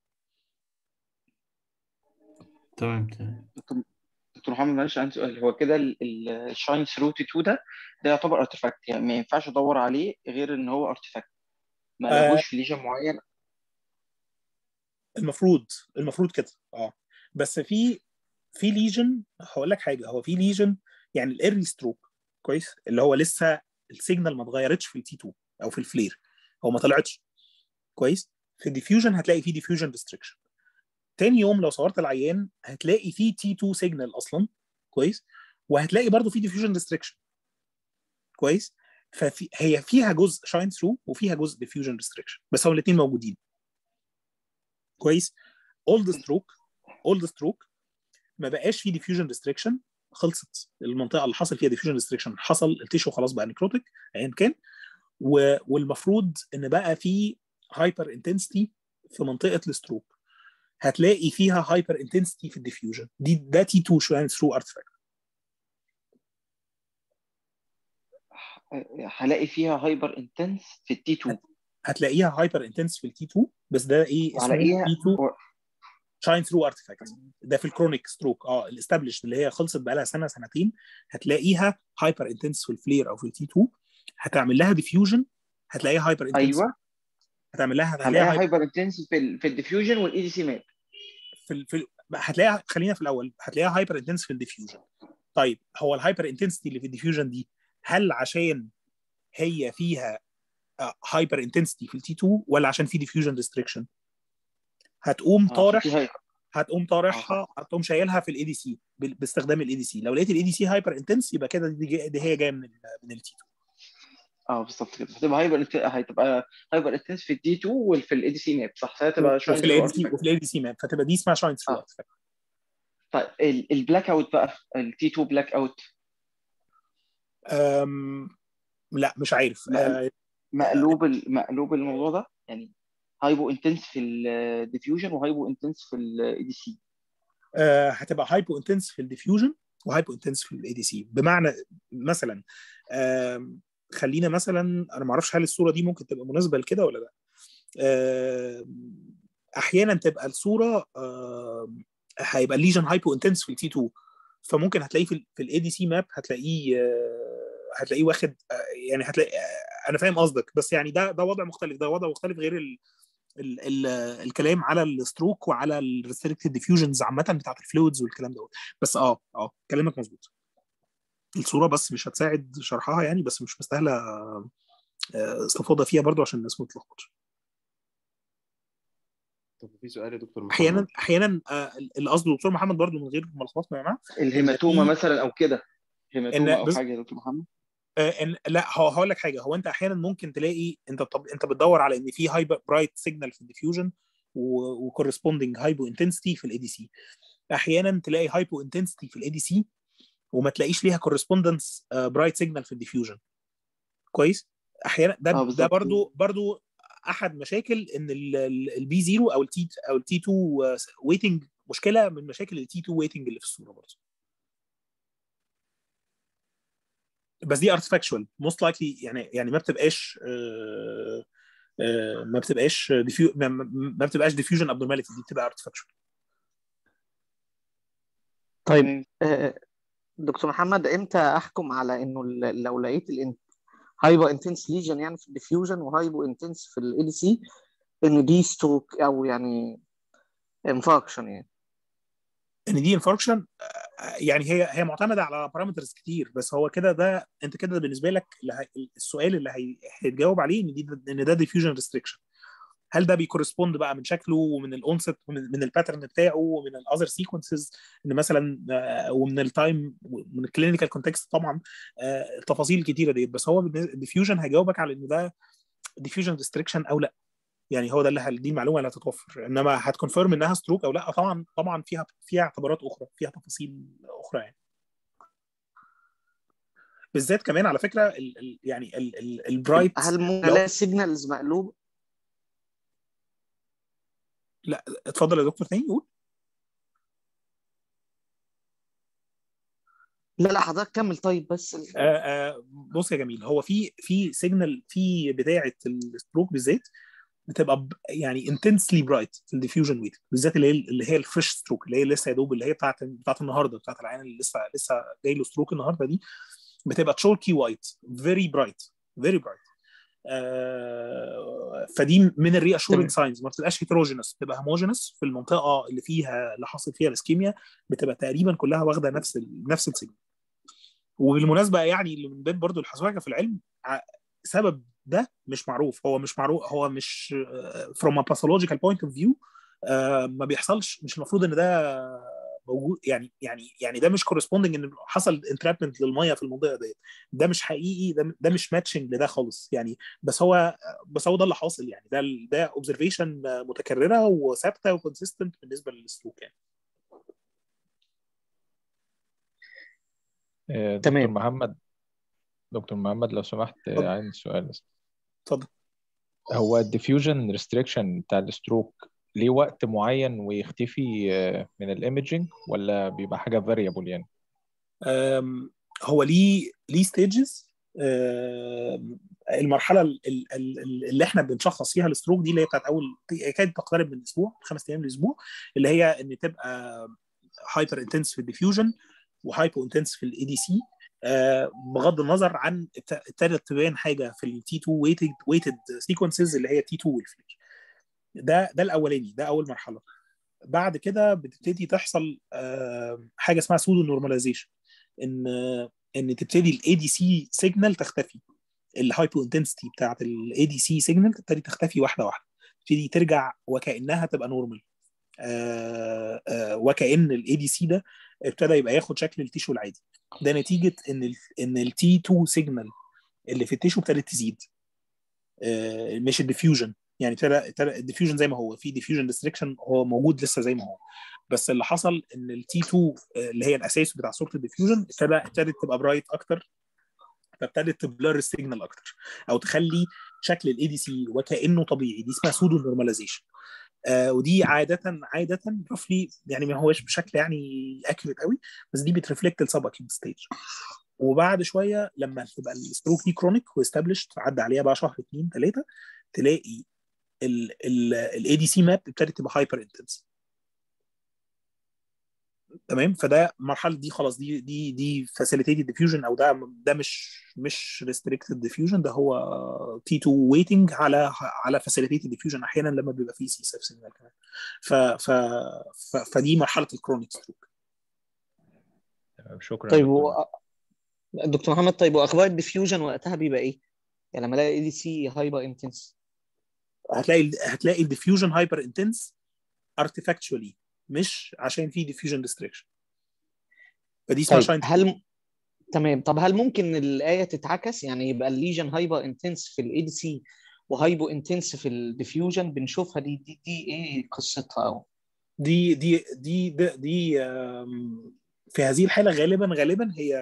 تمام تمام. دكتور دكتور محمد، معلش عندي سؤال. هو كده الشاين ثرو تي اتنين ده ده يعتبر ارتفاكت، يعني ما ينفعش ادور عليه غير ان هو ارتفاكت، ما آه لهوش ليجن معين؟ المفروض المفروض كده اه. بس في في ليجن، هقول لك حاجه، هو في ليجن يعني الايرلي ستروك كويس، اللي هو لسه السيجنال ما اتغيرتش في التي اتنين او في الفلير، هو ما طلعتش كويس. في الديفيوجن هتلاقي فيه ديفيوجن ريستريكشن. تاني يوم لو صورت العيان هتلاقي فيه تي اتنين سيجنال اصلا كويس، وهتلاقي برضو فيه ديفيوجن ريستريكشن كويس. ففي هي فيها جزء شاين ثرو وفيها جزء ديفيوجن ريستريكشن، بس هو الاثنين موجودين كويس. اولد ستروك اولد ستروك ما بقاش فيه ديفيوجن ريستريكشن، خلصت المنطقه اللي حصل فيها ديفيوجن ريستريكشن، حصل التيشو خلاص بقى نيكروتيك ايا كان. و... والمفروض ان بقى في هايبر انتنسيتي في منطقه الستروك، هتلاقي فيها هايبر انتنسيتي في الديفيوجن دي، ده تي اتنين شويه ثرو ارتفاكت. هلاقي فيها هايبر انتنس في التي اتنين، هتلاقيها هايبر انتنس في التي اتنين، بس ده ايه اسمه وهلاقيها تي اتنين و... شاين ثرو ارتفاكت. ده في الكرونيك ستروك اه الاستابليش اللي هي خلصت بقى لها سنه سنتين، هتلاقيها هايبر انتنس في الفلير او في التي اتنين. هتعمل لها ديفيوجن هتلاقيها هايبر انتنس. ايوه، هتعمل لها هتلاقيها هلاقيها هايبر هايبر انتنس في ال... في الديفيوجن والاي دي سي ماب. في ال... في ال... هتلاقيها، خلينا في الاول، هتلاقيها هايبر انتنس في الديفيوجن. طيب هو الهايبر انتنسيتي اللي في الديفيوجن دي، هل عشان هي فيها هايبر انتنسيتي في التي اتنين ولا عشان في ديفيوجن ريستريكشن؟ هتقوم اه، عشان في طارح هايبر. هتقوم اه صح. طارحها هتقوم شايلها في الاي دي سي باستخدام الاي دي سي. لو لقيت الاي دي سي هايبر انتنس يبقى كده دي, جاي- دي هي جايه من ال من التي اتنين. اه بالظبط كده، هتبقى هايبر انت... هتبقى هايبر انتنس في الدي اتنين وفي الاي دي سي ماب، صح؟ هتبقى شاين وفي الاي ثرو دي سي ارتفاكت. وفي الاي دي سي ماب، فتبقى دي اسمها شاين ثرو اه ارتفاكت. طيب، ال- البلاك اوت بقى، التي اتنين بلاك اوت لا مش عارف. مقل- آه، آه، مقلوب ال- مقلوب الموضوع ده يعني، هايبو انتنس في الديفيوجن وهايبو انتنس في الاي دي سي. آه، هتبقى هايبو انتنس في الديفيوجن وهايبو انتنس في الاي دي سي. بمعنى مثلا آم، خلينا مثلا، انا ما اعرفش هل الصوره دي ممكن تبقى مناسبه لكده ولا لا. آم، احيانا تبقى الصوره آم، هيبقى الليجن هايبو انتنس في التي اتنين، فممكن هتلاقيه في ال في الاي دي سي ماب، هتلاقيه آه، هتلاقيه واخد آه، يعني هتلاقي آه، انا فاهم قصدك، بس يعني ده ده وضع مختلف، ده وضع مختلف غير ال ال ال الكلام على الستروك وعلى الريستريكتد ديفيوجنز عامه بتاعت الفلويدز والكلام ده. بس اه اه كلامك مظبوط. الصوره بس مش هتساعد شرحها يعني، بس مش مستاهله آه، استفاضه فيها برضو عشان الناس ما تتلخبطش. طب في سؤال يا دكتور محمد. احيانا احيانا آه، اللي قصده دكتور محمد برضو من غير ما الخبط يا جماعه، ان الهيماتوما في مثلا او كده، ان هيماتوما او بس حاجه يا دكتور محمد. آه، ان لا هو هقول لك حاجه، هو انت احيانا ممكن تلاقي انت طب انت بتدور على ان في هايبر برايت سيجنال في الديفيوجن وكورسبوندنج هايبو انتنسيتي في الاي دي سي. احيانا تلاقي هايبو انتنسيتي في الاي دي سي وما تلاقيش ليها كورسبوندنس برايت سيجنال في الديفيوجن كويس. احيانا ده اه ده بالظبط. برضو برضو احد مشاكل ان البي صفر او التي او التي اتنين ويتنج، مشكله من مشاكل التي اتنين ويتنج اللي في الصوره برضو. بس دي ارتفاكشوال موست لايكلي، يعني يعني ما بتبقاش آه، آه، ما بتبقاش ديفيو ما, ما بتبقاش ديفيوجن ابنورماليتي، دي بتبقى ارتفاكشوال. طيب مم. آه، دكتور محمد، امتى احكم على انه ال- لو لقيت هايبو انتنس ليجن يعني في الديفيوجن وهايبو انتنس في الاي دي سي ان دي ستروك او يعني انفاركشن يعني؟ ان دي انفاركشن يعني هي هي معتمده على بارامترز كتير، بس هو كده ده انت كده بالنسبه لك اللي هي السؤال اللي هي- هيتجاوب عليه ان دي ان ده ديفيوجن ريستريكشن. هل ده بيكورسبوند بقى من شكله ومن الاونست ومن من الباترن بتاعه ومن الاذر سيكونسز، ان مثلا ومن التايم ومن الكلينيكال كونتكست طبعا، التفاصيل الكتيره دي. بس هو الديفيوجن هيجاوبك على ان ده ديفيوجن ريستريكشن او لا. يعني هو ده اللي دي المعلومه اللي هتتوفر، انما هتكونفيرم انها ستروك او لا طبعا طبعا فيها فيها اعتبارات اخرى، فيها تفاصيل اخرى يعني. بالذات كمان على فكره ال ال يعني البرايت. هل ممكن الاقي سيجنالز مقلوب؟ لا اتفضل يا دكتور تاني قول. لا لا حضرتك كمل طيب بس ال... آه آه بص يا جميل، هو في في سيجنال في بدايه الستروك بالذات بتبقى يعني intensely bright في الديفيوجن ويت بالذات، اللي هي اللي هي الفريش ستروك، اللي هي لسه يا دوب اللي هي بتاعت بتاعت النهارده، بتاعت العيان اللي لسه لسه جاي له ستروك النهارده دي، بتبقى تشوركي وايت فيري برايت فيري برايت. فدي من الرياشورنج ساينز، ما بتبقاش هيتروجينس، بتبقى هوموجينس في المنطقه اللي فيها اللي حاصل فيها الاسكيميا، بتبقى تقريبا كلها واخده نفس ال نفس السيجنال. وبالمناسبه يعني اللي من باب برضو الحسوكه في العلم، سبب ده مش معروف، هو مش معروف هو مش from a pathological point of view ما بيحصلش، مش المفروض ان ده موجود يعني يعني يعني ده مش corresponding ان حصل entrapment للميه في المنطقه ديت، ده مش حقيقي، ده ده مش ماتشنج لده خالص يعني. بس هو بس هو ده اللي حاصل يعني، ده ده observation متكرره وثابته وكونسيستنت بالنسبه للستروك يعني. دكتور تمام. محمد دكتور محمد لو سمحت عندي سؤال بس. اتفضل. هو الديفيوجن ريستريكشن بتاع الستروك ليه وقت معين ويختفي من الايمجينج ولا بيبقى حاجه فاريبل يعني؟ هو ليه ليه ستيجز. المرحله اللي احنا بنشخص فيها الستروك دي اللي هي بتاعت اول كانت تقترب من اسبوع خمس ايام لاسبوع، اللي هي ان تبقى هايبر انتنس في الديفيوجن وهايبو انتنس في الاي دي سي، آه بغض النظر عن ابتدت تبان حاجه في التي اتنين ويتد ويتد سيكونسز اللي هي تي اتنين والفلير. ده ده الاولاني، ده اول مرحله. بعد كده بتبتدي تحصل آه حاجه اسمها سودو نورماليزيشن، ان ان تبتدي الاي دي سي سيجنال تختفي، الهايبو انتنسيتي بتاعت الاي دي سي سيجنال تبتدي تختفي واحده واحده، تبتدي ترجع وكانها تبقى نورمال، آه آه وكأن الاي دي سي ده ابتدى يبقى ياخد شكل التيشو العادي. ده نتيجه ان ال ان التي اتنين سيجنال اللي في التيشو ابتدت تزيد، آه مش الديفيوجن يعني. ابتدى الديفيوجن زي ما هو، في ديفيوجن ريستريكشن هو موجود لسه زي ما هو، بس اللي حصل ان التي اتنين اللي هي الاساس بتاع صوره الديفيوجن ابتدى ابتدت تبقى برايت اكتر، فابتدت تبلر السيجنال اكتر او تخلي شكل الاي دي سي وكانه طبيعي. دي اسمها سودو نورماليزيشن. آه ودي عاده عاده رفلي يعني ما هوش بشكل يعني اكيوريت قوي، بس دي بترفلكت السب اكيوت ستيج. وبعد شويه لما تبقى الستروك دي كرونيك واستابلشت، عدى عليها بقى شهر اثنين ثلاثه، تلاقي الاي دي سي ماب ابتدت تبقى هايبر انتنس. تمام. فده المرحله دي خلاص، دي دي دي فاسيليتيتد ديفيوجن، او ده ده مش مش ريستريكتد ديفيوجن، ده هو تي اتنين ويتنج على على فاسيليتيتد ديفيوجن احيانا لما بيبقى فيه سي سيف سيجنال كمان. ف ف فدي مرحله الكرونيك ستروك. شكرا. طيب و... دكتور محمد، طيب واخبار الديفيوجن وقتها بيبقى ايه؟ يعني لما الاقي اي دي سي هايبر انتنس، هتلاقي هتلاقي الديفيوجن هايبر انتنس ارتفاكتشوالي، مش عشان في ديفيوجن ريستريكشن. فدي اسمها طيب شاين. هل تمام. طب هل ممكن الايه تتعكس، يعني يبقى الليجن هايبر انتنس في الاي دي سي وهايبو انتنس في الديفيوجن بنشوفها؟ دي دي, دي ايه قصتها؟ او دي دي دي دي, دي في هذه الحاله غالبا غالبا هي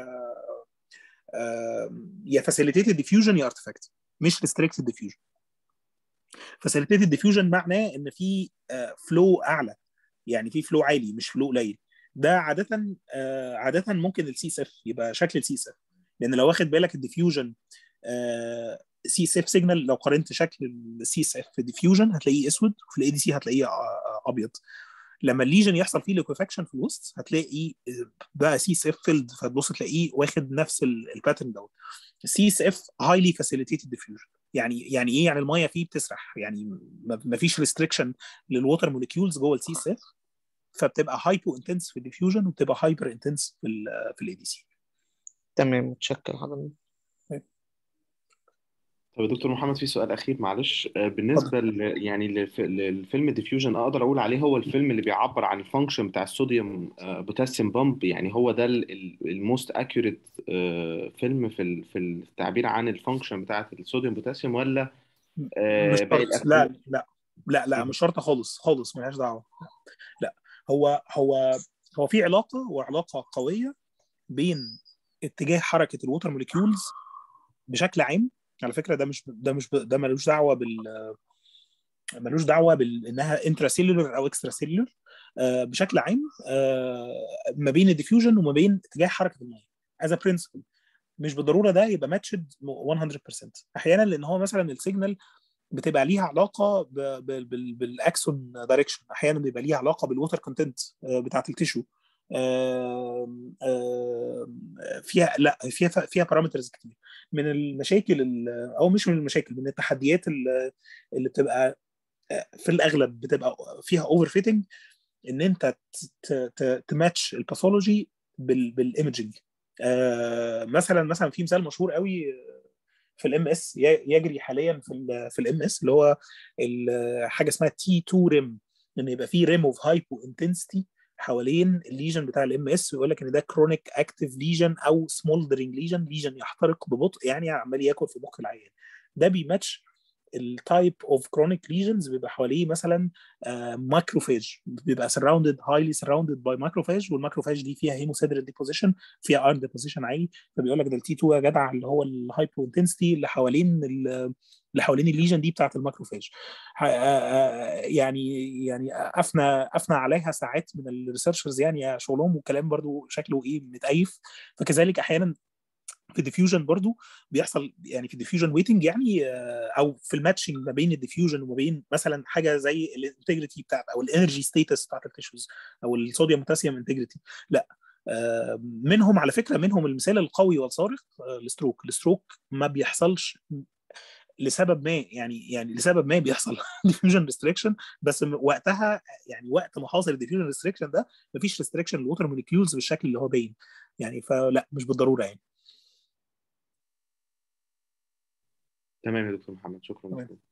يا فاسيليتيتد ديفيوجن يا ارتفاكت، مش ريستريكتد ديفيوجن. فاسيليتيتد ديفيوجن معناه ان في فلو اعلى، يعني في فلو عالي مش فلو قليل. ده عاده عاده ممكن السي اس اف يبقى شكل السي اس اف، لان لو واخد بالك الديفيوجن سي اس اف سيجنال، لو قارنت شكل السي اس اف في الديفيوجن هتلاقيه اسود، وفي الاي دي سي هتلاقيه ابيض. لما الليجن يحصل فيه ليكوفاكشن في الوسط هتلاقي بقى سي اس اف فيلد، فتبص تلاقيه واخد نفس الباترن دوت. السي اس اف هايلي فاسيليتيتد ديفيوجن، يعني يعني ايه؟ يعني الميه فيه بتسرح، يعني ما فيش ريستريكشن للووتر موليكيولز جوه السي اس اف، فبتبقى هايبو انتنس في الديفيوجن وبتبقى هايبر انتنس في ال في الاي دي سي. تمام، متشكر حضرتك. طب يا دكتور محمد، في سؤال أخير معلش. آه، بالنسبة اتفضل. ل... يعني للف... للفيلم ديفيوجن، أقدر أقول عليه هو الفيلم اللي بيعبر عن الفانكشن بتاع الصوديوم آه، بوتاسيوم بامب؟ يعني هو ده الموست أكيوريت فيلم في ال... في التعبير عن الفانكشن بتاعة الصوديوم بوتاسيوم، ولا مش آه، باقي شرط، لا الأفلام؟ لا لا لا مم. مش شرط خالص خالص، ملهاش دعوه. لا، هو هو هو في علاقه، وعلاقه قويه بين اتجاه حركه الووتر موليكيولز بشكل عام. على فكره ده مش ده مش ده ملوش دعوه بال ملوش دعوه بانها انترا سيلولر او اكسترا سيلولر. آه بشكل عام، آه ما بين الديفيوجن وما بين اتجاه حركه الميه از برنسبل. مش بالضروره ده يبقى ماتشد مية بالمية. احيانا لان هو مثلا السيجنال بتبقى ليها علاقه ب- ب- بال- بالاكسون دايركشن، احيانا بيبقى ليها علاقه بالووتر كونتنت بتاعت التيشو. آم، آم، فيها لا فيها فيها بارامترز كتير. من المشاكل ال- او مش من المشاكل، من التحديات ال- اللي بتبقى في الاغلب بتبقى فيها اوفر فيتنج، ان انت تماتش الباثولوجي بالايمجنج. مثلا مثلا في مثال مشهور قوي في الام اس يجري حاليا في ال في الام اس، اللي هو ال- حاجه اسمها تي تو ريم، ان يبقى في ريم اوف هايبو انتنسيتي حوالين الليجن بتاع الام اس، ويقول لك ان ده كرونيك اكتيف ليجن او سمولدرنج ليجن، ليجن يحترق ببطء يعني عمال ياكل في مخ العيان. ده بيماتش التايب اوف كرونيك ليجنز، بيبقى حواليه مثلا ماكروفاج، بيبقى سراوندد هايلي سراوندد باي ماكروفاج، والماكروفاج دي فيها هيموسيدرال ديبوزيشن، فيها ايرون ديبوزيشن عالي. فبيقول لك ده التي تو يا جدع، اللي هو الهايبو انتنسيتي اللي حوالين ال- اللي حوالين الليجن دي بتاعه الماكروفاج. ح- آه، آه، يعني يعني افنى افنى عليها ساعات من الريسيرشرز يعني شغلهم، وكلام برضو شكله ايه متأيف. فكذلك احيانا في الديفيوجن برضو بيحصل، يعني في الديفيوجن ويتنج يعني، آه، او في الماتشنج ما بين الديفيوجن وما بين مثلا حاجه زي الانتجريتي بتاعت او الانرجي ستيتس بتاعت التيشوز، او الصوديوم بوتاسيوم انتجريتي. لا، آه، منهم على فكره، منهم المثال القوي والصارخ، آه، الستروك. الستروك ما بيحصلش لسبب ما، يعني يعني لسبب ما بيحصل ديفيوجن ريستريكشن، بس م- وقتها يعني وقت ما حاصل الديفيوجن ريستريكشن ده مفيش ريستريكشن للوتر موليكيولز بالشكل اللي هو باين يعني. فلا، مش بالضروره يعني. تمام يا دكتور محمد، شكرا تمام. جدا.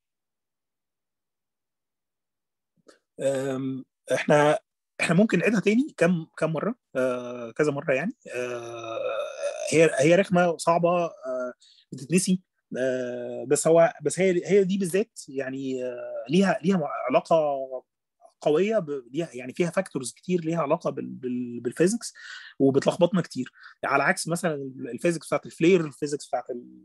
أم، احنا احنا ممكن نعيدها تاني كم كم مره، آه كذا مره يعني. آه هي هي رخمه وصعبه، آه بتتنسي. آه بس هو بس هي هي دي بالذات يعني، آه ليها ليها علاقه قويه ب- ليها يعني، فيها فاكتورز كتير ليها علاقه بال بال بالفيزيكس، وبتلخبطنا كتير. على عكس مثلا الفيزيكس بتاعت الفلير، الفيزيكس بتاعت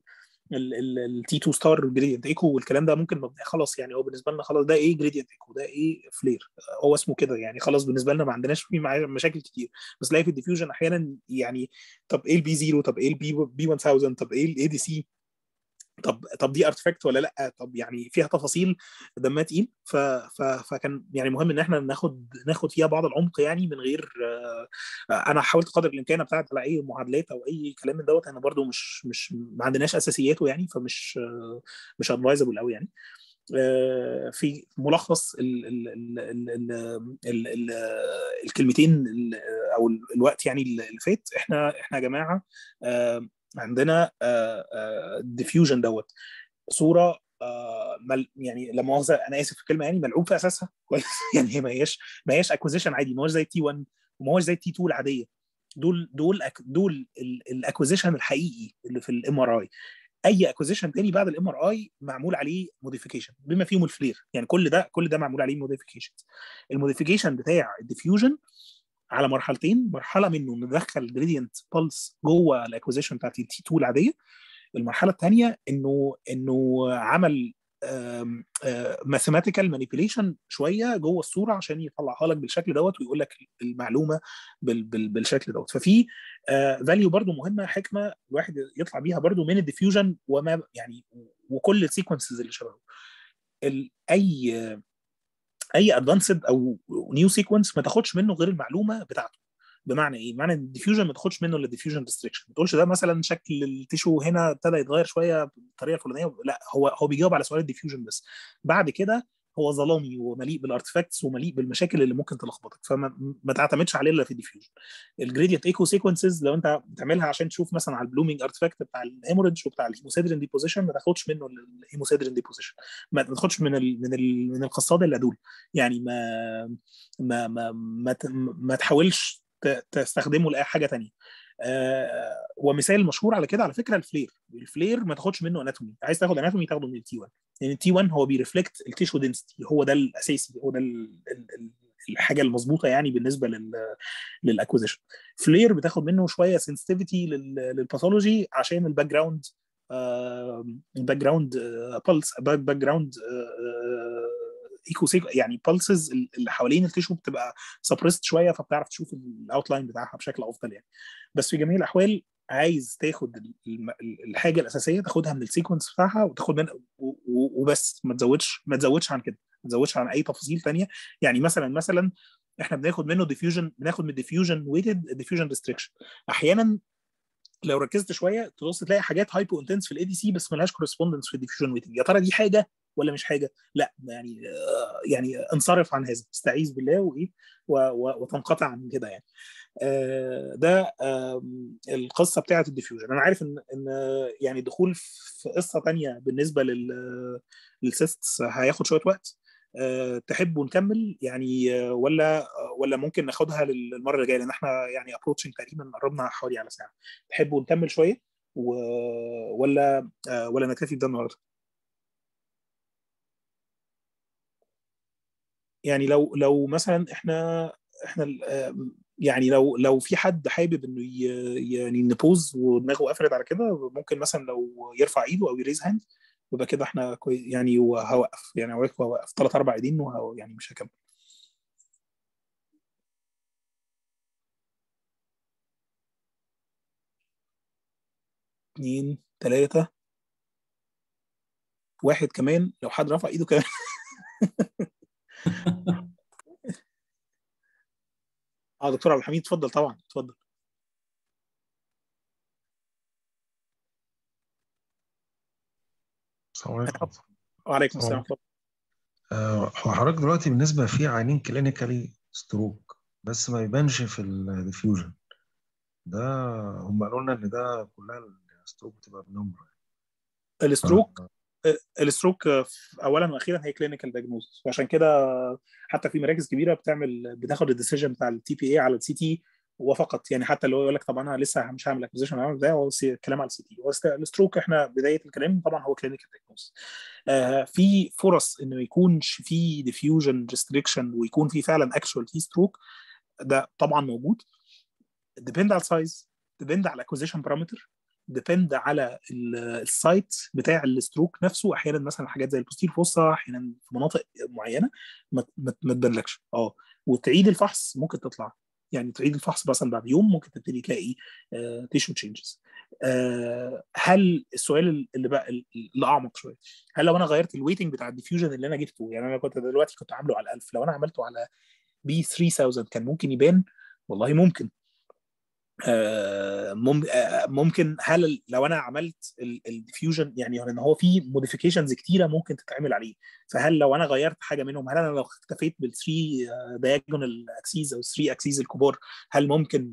التي تو ستار جريدينت ايكو والكلام ده، ممكن مبدأ خلاص يعني. هو بالنسبه لنا خلاص، ده ايه جريدينت ايكو، ده ايه فلير، هو اسمه كده يعني. خلاص بالنسبه لنا ما عندناش فيه معاه مشاكل كتير. بس تلاقي في الديفيوجن احيانا يعني، طب ايه البي زيرو، طب ايه البي بي ألف، طب ايه الاي دي سي، طب طب دي ارتفاكت ولا لا، طب يعني فيها تفاصيل دمها تقيل. ف... ف... فكان يعني مهم ان احنا ناخد ناخد فيها بعض العمق يعني، من غير آه، انا حاولت قدر الامكان ابتعد على اي معادلات او اي كلام من دوت. انا برضو مش مش ما عندناش اساسياته يعني، فمش آه، مش ادفايزبل قوي يعني. آه، في ملخص ال ال ال ال ال ال ال الكلمتين ال- او ال- الوقت يعني اللي فات، احنا احنا يا جماعه، آه، عندنا الديفيوجن دوت صوره، آه، مل يعني لا مؤاخذه انا اسف في الكلمه، يعني ملعوب في اساسها كويس يعني. هي ما هياش ما هياش اكوزيشن عادي، ما هوش زي تي واحد وما هوش زي تي اتنين العاديه. دول دول أك- دول الاكوزيشن الحقيقي اللي في الام ار اي. اي اكوزيشن تاني بعد الام ار اي معمول عليه موديفيكيشن، بما فيهم الفلير يعني. كل ده كل ده معمول عليه موديفيكيشن. الموديفيكيشن بتاع الديفيوجن على مرحلتين: مرحله منه ندخل جريدينت بالس جوه الاكوزيشن بتاعت التي اتنين العاديه. المرحله الثانيه انه انه عمل ماثيماتيكال مانيبيوليشن شويه جوه الصوره عشان يطلعها لك بالشكل دوت، ويقول لك المعلومه بال بال بالشكل دوت. ففي فاليو برضو مهمه، حكمه الواحد يطلع بيها برضو من الديفيوجن وما يعني، وكل السيكونسز اللي شبهه. ال- اي اي ادفانسد او نيو سيكونس ما تاخدش منه غير المعلومه بتاعته. بمعنى ايه؟ بمعنى الديفيوجن ما تاخدش منه الا ديفيوجن ريستريكشن. ما تقولش ده مثلا شكل التيشو هنا ابتدى يتغير شويه بالطريقه الفلانيه، لا، هو هو بيجاوب على سؤال الديفيوجن بس. بعد كده هو ظلامي ومليء بالارتفاكتس ومليء بالمشاكل اللي ممكن تلخبطك، فما ما تعتمدش عليه الا في الديفيوجن. الجريدينت ايكو سيكونسز لو انت بتعملها عشان تشوف مثلا على البلومينج ارتفاكت بتاع الهيموريدج وبتاع الهيموسيدرين ديبوزيشن، ما تاخدش منه الهيموسيدرين ديبوزيشن، ما تاخدش من ال من ال من القصاد الا دول يعني، ما ما ما ما, ما تحاولش تستخدمه لاي حاجه ثانيه. آه ومثال مشهور على كده على فكره الفلير. الفلير ما تاخدش منه اناتومي، عايز تاخد اناتومي تاخده من التي واحد، لان التي واحد هو بيرفلكت التيشو دنسيتي، هو ده الاساسي، هو ده ال ال الحاجه المظبوطه يعني بالنسبه لل للاكوزيشن. فلير بتاخد منه شويه سنسيتيفيتي للباثولوجي عشان الباك جراوند الباك جراوند بلس باك جراوند ايكو يعني بالسز اللي حوالين التيشو بتبقى سبريست شويه، فبتعرف تشوف الاوتلاين بتاعها بشكل افضل يعني. بس في جميع الاحوال عايز تاخد الحاجه الاساسيه تاخدها من السيكونس بتاعها وتاخد من وبس، ما تزودش ما تزودش عن كده، ما تزودش عن اي تفاصيل ثانيه. يعني مثلا مثلا احنا بناخد منه ديفيوجن، بناخد من الديفيوجن ويتد ديفيوجن ريستريكشن. احيانا لو ركزت شويه تبص تلاقي حاجات هايبو انتنس في الاي دي سي بس مالهاش كورسبوندنس في الديفيوجن ويتنج. يا ترى دي حاجه ولا مش حاجه؟ لا يعني يعني انصرف عن هذا، استعيذ بالله وايه وتنقطع عن كده يعني. ده القصه بتاعه الديفيوجن. انا عارف ان ان يعني دخول في قصه ثانيه بالنسبه لل للسيستس هياخد شويه وقت. تحبوا نكمل يعني ولا ولا ممكن ناخدها للمره اللي جايه، لان احنا يعني ابروتشنج تقريبا قربنا حوالي على ساعه. تحبوا نكمل شويه و... ولا ولا نكتفي بده النهارده؟ يعني لو لو مثلا احنا احنا يعني لو لو في حد حابب انه يعني نبوز ودماغه قفلت على كده، ممكن مثلا لو يرفع ايده او يريز هاند، يبقى كده احنا كويس يعني. وهوقف يعني هوقف ثلاث اربع ايدين وهو يعني مش هكمل. اثنين ثلاثة واحد كمان، لو حد رفع ايده كمان. اه دكتور عبد الحميد اتفضل. طبعا اتفضل. السلام عليكم. وعليكم السلام ورحمه الله. هو حضرتك دلوقتي بالنسبه في عيانين كلينيكالي ستروك بس ما يبانش في الديفيوجن ده، هم قالوا لنا ان ده كلها الستروك بتبقى بنمبر. الستروك الستروك اولا واخيرا هي كلينيكال دايجنوستس، وعشان كده حتى في مراكز كبيره بتعمل بتاخد الديسيجن بتاع التي بي اي على السي تي وفقط يعني. حتى اللي هو يقول لك طب انا لسه مش هعمل اكوزيشن هعمل ده، هو الكلام على السي تي. الستروك احنا بدايه الكلام طبعا هو كلينيكال دايجنوستس. آه في فرص انه يكون في ديفيوجن ريستريكشن ويكون في فعلا اكشوال تي ستروك، ده طبعا موجود. ديبند على السايز، ديبند على الاكوزيشن بارامتر، ديبند على السايت بتاع الستروك نفسه. احيانا مثلا حاجات زي البوستير فوسا احيانا في مناطق معينه ما ما تبانلكش اه وتعيد الفحص ممكن تطلع يعني. تعيد الفحص مثلا بعد يوم ممكن تبتدي تلاقي تيشو تشينجز. هل السؤال اللي بقى اللي اعمق شويه، هل لو انا غيرت الويتنج بتاع الديفيوجن اللي انا جبته، يعني انا كنت دلوقتي كنت عامله على ألف، لو انا عملته على بي ثلاثة آلاف كان ممكن يبان؟ والله ممكن. ممكن. هل لو انا عملت الديفيوجن يعني ان هو في موديفيكيشنز كتيره ممكن تتعمل عليه، فهل لو انا غيرت حاجه منهم، هل انا لو اكتفيت بالثري دايجونال اكسيز او الثري اكسيز الكبار، هل ممكن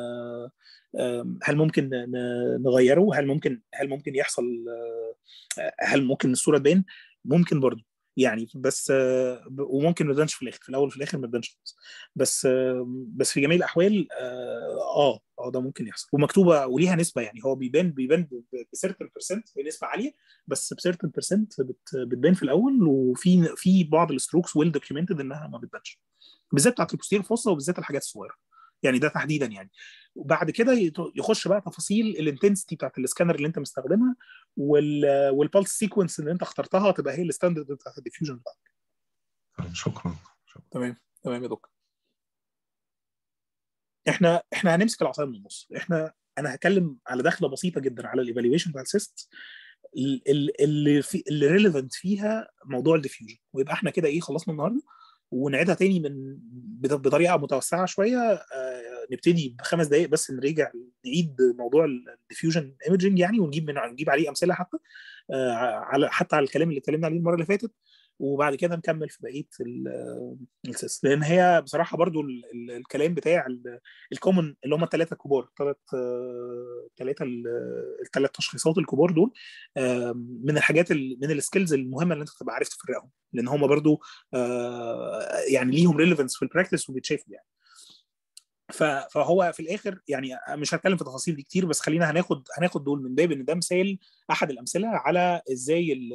هل ممكن نغيره؟ هل ممكن هل ممكن يحصل هل ممكن الصوره تبان؟ ممكن برضو يعني. بس وممكن ما تبانش في الاخر، في الاول وفي الاخر ما تبانش. بس بس في جميع الاحوال اه اه ده ممكن يحصل، ومكتوبه وليها نسبه يعني. هو بيبان بيبان بسيرتن بيرسنت بنسبه عاليه، بس بسيرتن بيرسنت بتبان في الاول. وفي في بعض الستروكس ويل دوكيومنتد انها ما بتبانش، بالذات بتاعت البوستير فوسا وبالذات الحاجات الصغيره يعني، ده تحديدا يعني. وبعد كده يخش بقى تفاصيل الانتنسيتي بتاعت السكانر اللي انت مستخدمها وال والبالس سيكونس اللي انت اخترتها تبقى هي الستاندرد بتاعت الديفيوجن بتاعك. شكرا. تمام تمام يا دكتور. احنا احنا هنمسك العصايه من النص. احنا انا هتكلم على دخله بسيطه جدا على الايفالويشن بتاع السيست اللي في اللي ريليفنت فيها موضوع الديفيوجن، ويبقى احنا كده ايه خلصنا النهارده. ونعيدها تاني من بطريقه متوسعه شويه. آه نبتدي بخمس دقائق بس نرجع نعيد موضوع الديفيوجن ايمجنج يعني، ونجيب من نجيب عليه امثله حتى آه على حتى على الكلام اللي اتكلمنا عليه المره اللي فاتت. وبعد كده نكمل في بقيه السيست، لان هي بصراحه برضو ال ال الكلام بتاع الكومن اللي هم الثلاثه الكبار، ثلاث ثلاثه الثلاث تشخيصات الكبار دول من الحاجات من السكيلز المهمه اللي انت تبقى عارف تفرقهم، لان هم برضو يعني ليهم ريليفنس في البراكتس وبيتشافوا يعني. فهو في الاخر يعني مش هتكلم في تفاصيل دي كتير، بس خلينا هناخد هناخد دول من باب ان ده مثال، احد الامثله على ازاي ال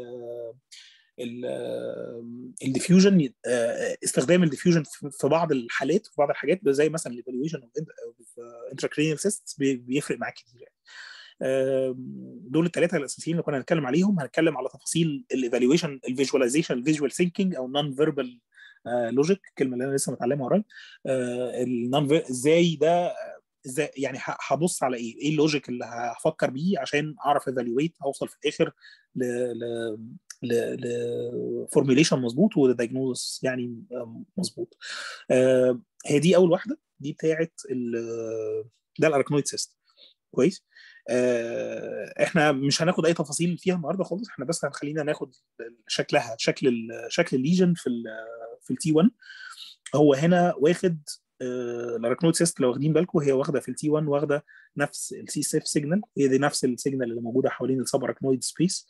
الديفيوجن، استخدام الديفيوجن في بعض الحالات، في بعض الحاجات زي مثلا الايفالويشن اوف انتراكرينيال سيستس بيفرق معاك كتير يعني. دول الثلاثه الاساسيين اللي كنا هنتكلم عليهم. هنتكلم على تفاصيل الايفالويشن، الفيجواليزيشن، الفيجوال ثينكينج او النون فيربال لوجيك، الكلمه اللي انا لسه متعلمها قريب. النون ازاي ده ازاي يعني هبص على ايه ايه اللوجيك اللي هفكر بيه عشان اعرف ايفالويت، اوصل في الاخر ل ل لفورميليشن مظبوط ودايجنوزس يعني مظبوط. هي دي اول واحده، دي بتاعه ده الاركنويد سيست. كويس. احنا مش هناخد اي تفاصيل فيها النهارده خالص، احنا بس هنخلينا ناخد شكلها، شكل شكل الليجن في ال في التي واحد. هو هنا واخد الاركنويد سيست، لو واخدين بالكم هي واخده في التي واحد، واخده نفس السي سيف سيجنال، هي دي نفس السيجنال اللي موجوده حوالين السب اركنويد سبيس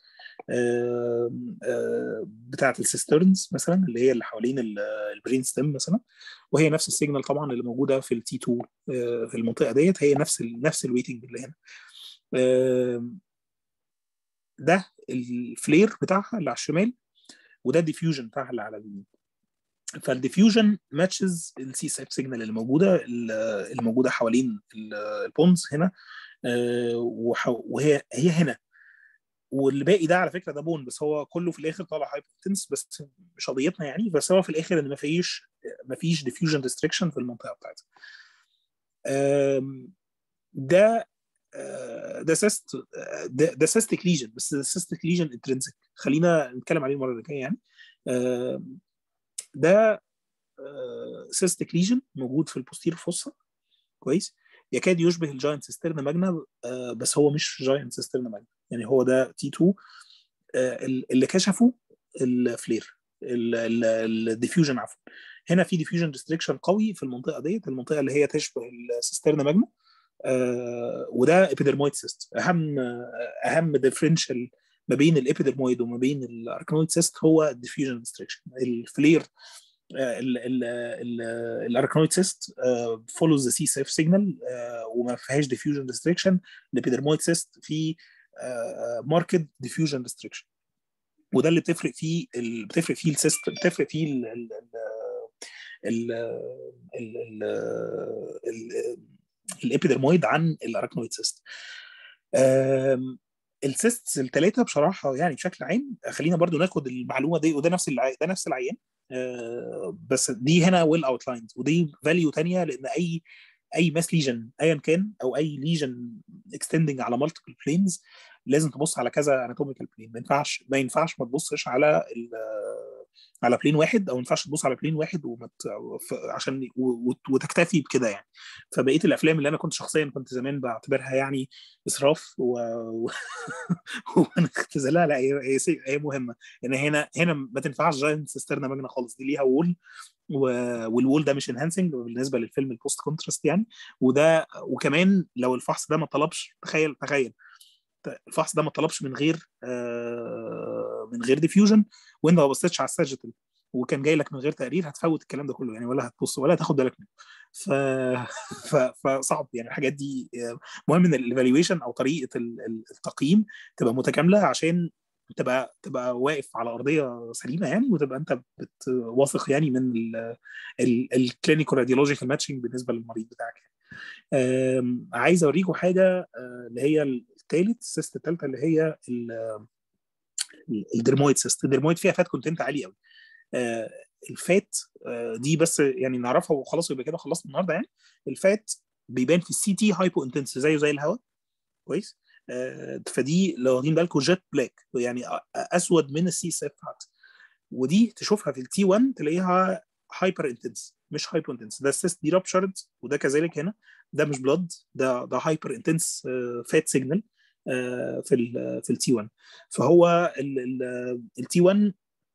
بتاعه السيسترنز مثلا، اللي هي اللي حوالين البرين ستيم مثلا، وهي نفس السيجنال طبعا اللي موجوده في التي اتنين في المنطقه ديت، هي نفس ال نفس الويتنج اللي هنا. ده الفلير بتاعها اللي على الشمال، وده الديفيوجن بتاعها اللي على اليمين. فالديفيوجن ماتشز السي سيف سيجنال اللي موجوده اللي موجوده حوالين البونز هنا، وهي هي هنا، والباقي ده على فكره ده بون، بس هو كله في الاخر طالع هايبوتنس، بس مش قضيتنا يعني. بس هو في الاخر ان ما فيش ما فيش ديفيوجن ريستريكشن في المنطقه بتاعتها. ده ده سيست ده, ده سيستيك ليجن، بس ده سيستيك ليجن انترنسيك، خلينا نتكلم عليه المره اللي جايه يعني. ده سيستيك ليجن موجود في البوستير فوسا. كويس. يكاد يشبه الجاينت سيسترنا ماجنا، بس هو مش جاينت سيسترنا ماجنا يعني، هو ده تي اتنين اللي كشفوا الفلير الديفيوجن عفوا. هنا في ديفيوجن ريستريكشن قوي في المنطقه ديت، المنطقه اللي هي تشبه السيسترنا ماجنا، وده ابيدرمويد سيست. اهم اهم ديفرنشال ما بين الابيدرمويد وما بين الاركنويد سيست هو الديفيوجن ريستريكشن. الفلير الاركنويد سيست فولوز ذا سي سيف سيجنال وما فيهاش ديفيوجن ريستريكشن. الابيدرمويد سيست في ماركت ديفيوجن ريستريكشن، وده اللي بتفرق فيه ال... بتفرق فيه السيست بتفرق فيه ال ال ال ال ال الابيدرمويد عن الاركنويد سيست. السيستس الثلاثه بصراحه يعني بشكل عام، خلينا برضو ناخد المعلومه دي، وده نفس العي... ده نفس العيان، بس دي هنا ويل اوتلايند، ودي فاليو ثانيه، لان اي اي ماس ليجن ايا كان، او اي ليجن اكستندنج على مالتيبل بلينز، لازم تبص على كذا اناتوميكال بلين. ما ينفعش ما ينفعش ما تبصش على على بلين واحد، او ما ينفعش تبص على بلين واحد ومت... عشان وتكتفي بكده يعني. فبقيه الافلام اللي انا كنت شخصيا كنت زمان بعتبرها يعني اسراف و وانا اختزلها، لا هي هي مهمه، ان هنا هنا ما تنفعش جاينت سيسترنا ماجنا خالص، دي ليها وول، والوول ده مش انهانسنج بالنسبه للفيلم البوست كونتراست يعني. وده وكمان لو الفحص ده ما طلبش، تخيل تخيل الفحص ده ما طلبش من غير آه من غير ديفيوجن، وانت ما بصيتش على الساجيتال وكان جاي لك من غير تقرير، هتفوت الكلام ده كله يعني، ولا هتبص ولا هتاخد بالك منه. ف... ف... فصعب يعني الحاجات دي. مهم ان الايفالويشن او طريقه التقييم تبقى متكامله، عشان تبقى تبقى واقف على ارضيه سليمه يعني، وتبقى انت بتواثق يعني من الكلينيكال راديولوجيكال ماتشنج بالنسبه للمريض بتاعك يعني. عايز اوريكم حاجه اللي هي الثالث السيست الثالثه اللي هي الدرمويد سيست. الدرمويد فيها فات كونتنت عالي قوي. الفات دي بس يعني نعرفها وخلاص، يبقى كده خلصنا النهارده يعني. الفات بيبان في السي تي هايبو انتنس زيه زي الهواء. كويس. فدي لو واخدين بالكم جيت بلاك يعني اسود من السي سيف فات، ودي تشوفها في التي واحد تلاقيها هايبر انتنس مش هايبو انتنس. ده السيست دي رابشرد، وده كذلك هنا، ده مش بلاد، ده ده هايبر انتنس فات سيجنال في ال في التي واحد. فهو التي واحد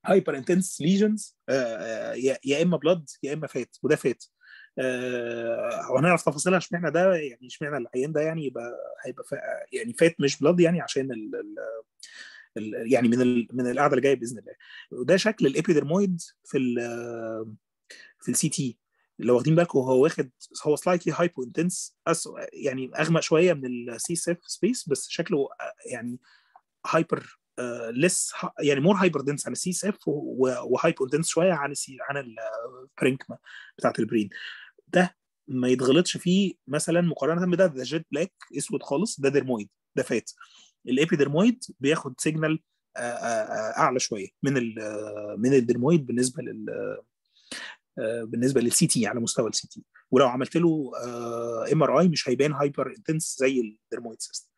هايبر انتنس ليجنز يا اما بلاد يا اما فات، وده فات. آه وهنعرف تفاصيلها اشمعنى ده، يعني اشمعنى العيان ده يعني يبقى هيبقى يعني فات مش بلاد، يعني عشان ال ال يعني من ال من القعده اللي جايه باذن الله. وده شكل الابيدرمويد في ال في السي تي. لو واخدين بالكم هو واخد هو سلايتلي هايبو انتنس، يعني اغمق شويه من السي سيف سبيس، بس شكله يعني هايبر ليس يعني مور هايبر دنس عن السي اس اف، وهايبر دنس شويه عن السي عن البرينكما بتاعت البرين. ده ما يتغلطش فيه مثلا مقارنه بده، ده جيت بلاك اسود خالص، ده ديرمويد، ده فات. الابيدرمويد بياخد سيجنال اعلى شويه من من الديرمويد بالنسبه لل بالنسبه للسي تي على مستوى السي تي. ولو عملت له ام ار اي مش هيبان هايبر انتنس زي الديرمويد سيستم.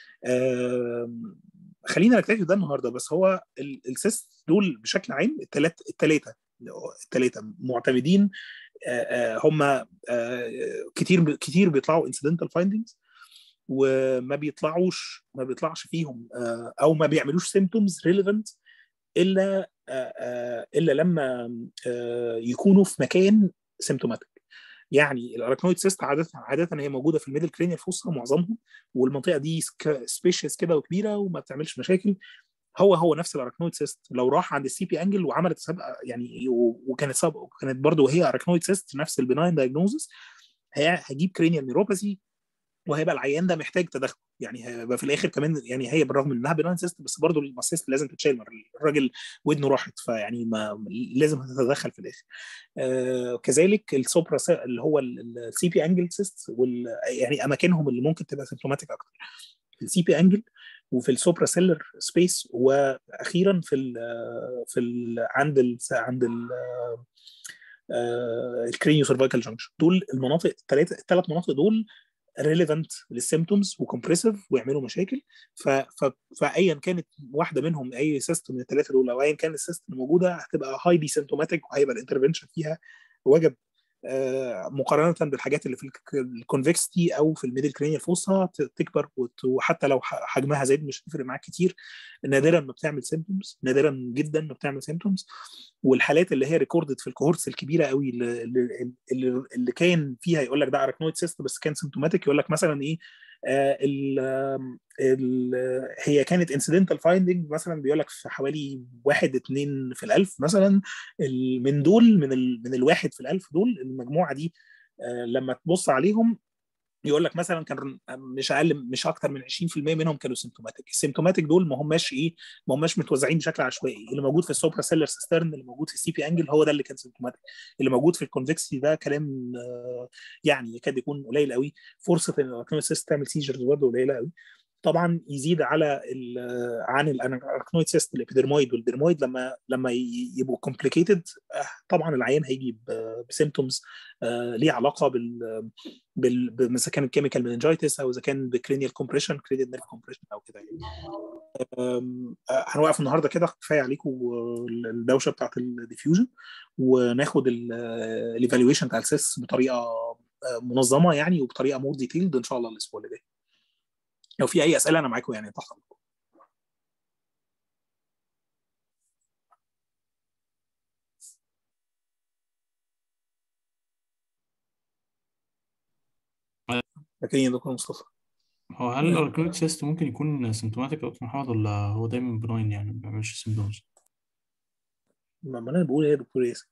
خلينا نكتفي ده النهارده بس. هو السيست دول بشكل عام الثلاثه الثلاثه الثلاثه معتمدين، هم كتير كتير بيطلعوا انسيدنتال فايندينجز، وما بيطلعوش ما بيطلعش فيهم او ما بيعملوش سيمبتومز ريليفنت الا الا لما يكونوا في مكان سيمتوماتيك. يعني الاراكنويد سيست عاده عاده هي موجوده في الميدل كرينيال فوسا معظمهم، والمنطقه دي سبيشيس كده وكبيره وما بتعملش مشاكل. هو هو نفس الاراكنويد سيست لو راح عند السي بي انجل وعملت سابقه يعني، وكانت سابقه وكانت برضه وهي اراكنويد سيست نفس البناين دايجنوزس، هيجيب كرينيال نيوروباثي، وهيبقى العيان ده محتاج تدخل. يعني هيبقى في الاخر كمان، يعني هي بالرغم انها بناين سيست بس برضه الماسيست لازم تتشال، الراجل ودنه راحت، فيعني ما لازم تتدخل في الاخر. آه كذلك السوبرا اللي هو السي بي انجل سيست، يعني اماكنهم اللي ممكن تبقى سيمبتوماتيك اكتر في السي بي انجل وفي السوبرا سيلر سبيس، واخيرا في ال في ال عند ال عند ال الكرينيو سيرفايكال جانكشن. دول المناطق الثلاثه الثلاث مناطق دول ريليفنت للسيمبتومز وكومبريسيف ويعملوا مشاكل. ف... ف... فايا كانت واحده منهم، اي سيستم من الثلاثه دول او ايا كان السيستم الموجوده، هتبقى هايلي سيمبتوماتيك، وهيبقى الانترفنشن فيها وجب آه مقارنه بالحاجات اللي في الكونفكستي او في الميدل كرينيال فوسا تكبر، وحتى لو حجمها زاد مش هتفرق معاك كتير. نادرا ما بتعمل سيمبتومز، نادرا جدا ما بتعمل سيمبتومز. والحالات اللي هي ريكوردد في الكوهورتس الكبيره قوي اللي, اللي, اللي كان فيها يقول لك ده اراكنويد سيست بس كان سيمبتوماتيك، يقول لك مثلا ايه آه ال ال هي كانت انسيدنتال فايندنج مثلا، بيقول لك في حوالي واحد اتنين في الالف مثلا. من دول من ال من الواحد في الالف دول المجموعه دي آه لما تبص عليهم يقول لك مثلا كان مش اقل مش اكتر من عشرين في المية منهم كانوا سيمتوماتيك. السيمتوماتيك دول ما هماش ايه ما هماش متوزعين بشكل عشوائي. اللي موجود في السوبرا سيلر سيسترن، اللي موجود في السي بي انجل، هو ده اللي كان سيمتوماتيك. اللي موجود في الكونفكسي ده كلام يعني يكاد يكون قليل قوي. فرصه ان الاراكنويد سيست تعمل سيجرز برضه قليله قوي. طبعا يزيد على عن الاراكنويد سيست الابيدرمويد والديرمويد لما لما يبقوا كومبليكيتد. طبعا العيان هيجي بسيمتومز ليه علاقه بال اذا كان كيميكال مننجايتس او اذا كان بكرينيال كومبريشن كرينيال نيرف كومبريشن او كده يعني. هنوقف النهارده كده، كفايه عليكم الدوشه بتاعت الديفيوجن، وناخد الايفالويشن بتاع السيس بطريقه منظمه يعني وبطريقه مور ديتيلد ان شاء الله الاسبوع اللي جاي. لو في اي اسئله انا معاكم يعني تحت امركم. لكن يا دكتور مصطفى، هو هل الأراكنويد سيست ممكن يكون سيمتوماتيك يا دكتور محمد، ولا هو دايما بناين يعني ما بيعملش سيمتومز؟ ما انا بقول ايه يا دكتور ياسر؟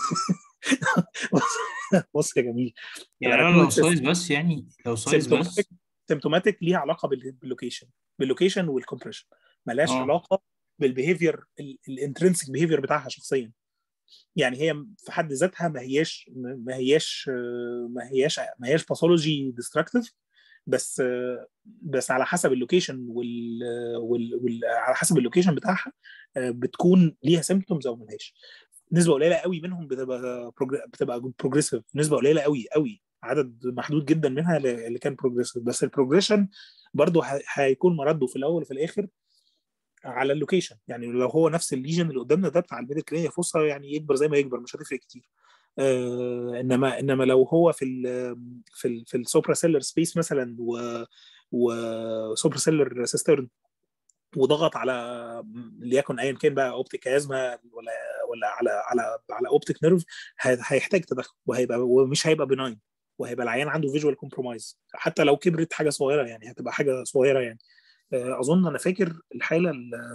بص يا جميل، يعني لو سايز بس يعني لو سايز بس سيمتوماتيك ليها علاقه باللوكيشن باللوكيشن والكومبريشن، مالهاش أوه. علاقه بالبيهيفير الانترنسك بيهيفير بتاعها شخصيا. يعني هي في حد ذاتها ما هياش ما هياش ما هياش ما هياش باثولوجي ديستراكتيف، بس بس على حسب اللوكيشن وال, وال, وال على حسب اللوكيشن بتاعها بتكون ليها سيمبتومز او ملهاش. نسبه قليله قوي منهم بتبقى بتبقى بروجريسيف، نسبه قليله قوي قوي، عدد محدود جدا منها اللي كان بروجريسيف. بس البروجريشن برضه هيكون مرده في الاول وفي الاخر على اللوكيشن. يعني لو هو نفس الليجن اللي قدامنا ده بتاع الميدل كرينيال فوسا، يعني يكبر زي ما يكبر مش هتفرق كتير. آه انما انما لو هو في ال في ال في السوبرا سيلر سبيس مثلا و وسوبرا سيلر سيسترن وضغط على ليكن ايا كان بقى اوبتيك ازمه ولا ولا على على على اوبتيك نيرف، هيحتاج تدخل، وهيبقى ومش هيبقى بناين، وهيبقى العيان عنده فيجوال كومبرومايز حتى لو كبرت حاجه صغيره، يعني هتبقى حاجه صغيره يعني. اظن انا فاكر الحاله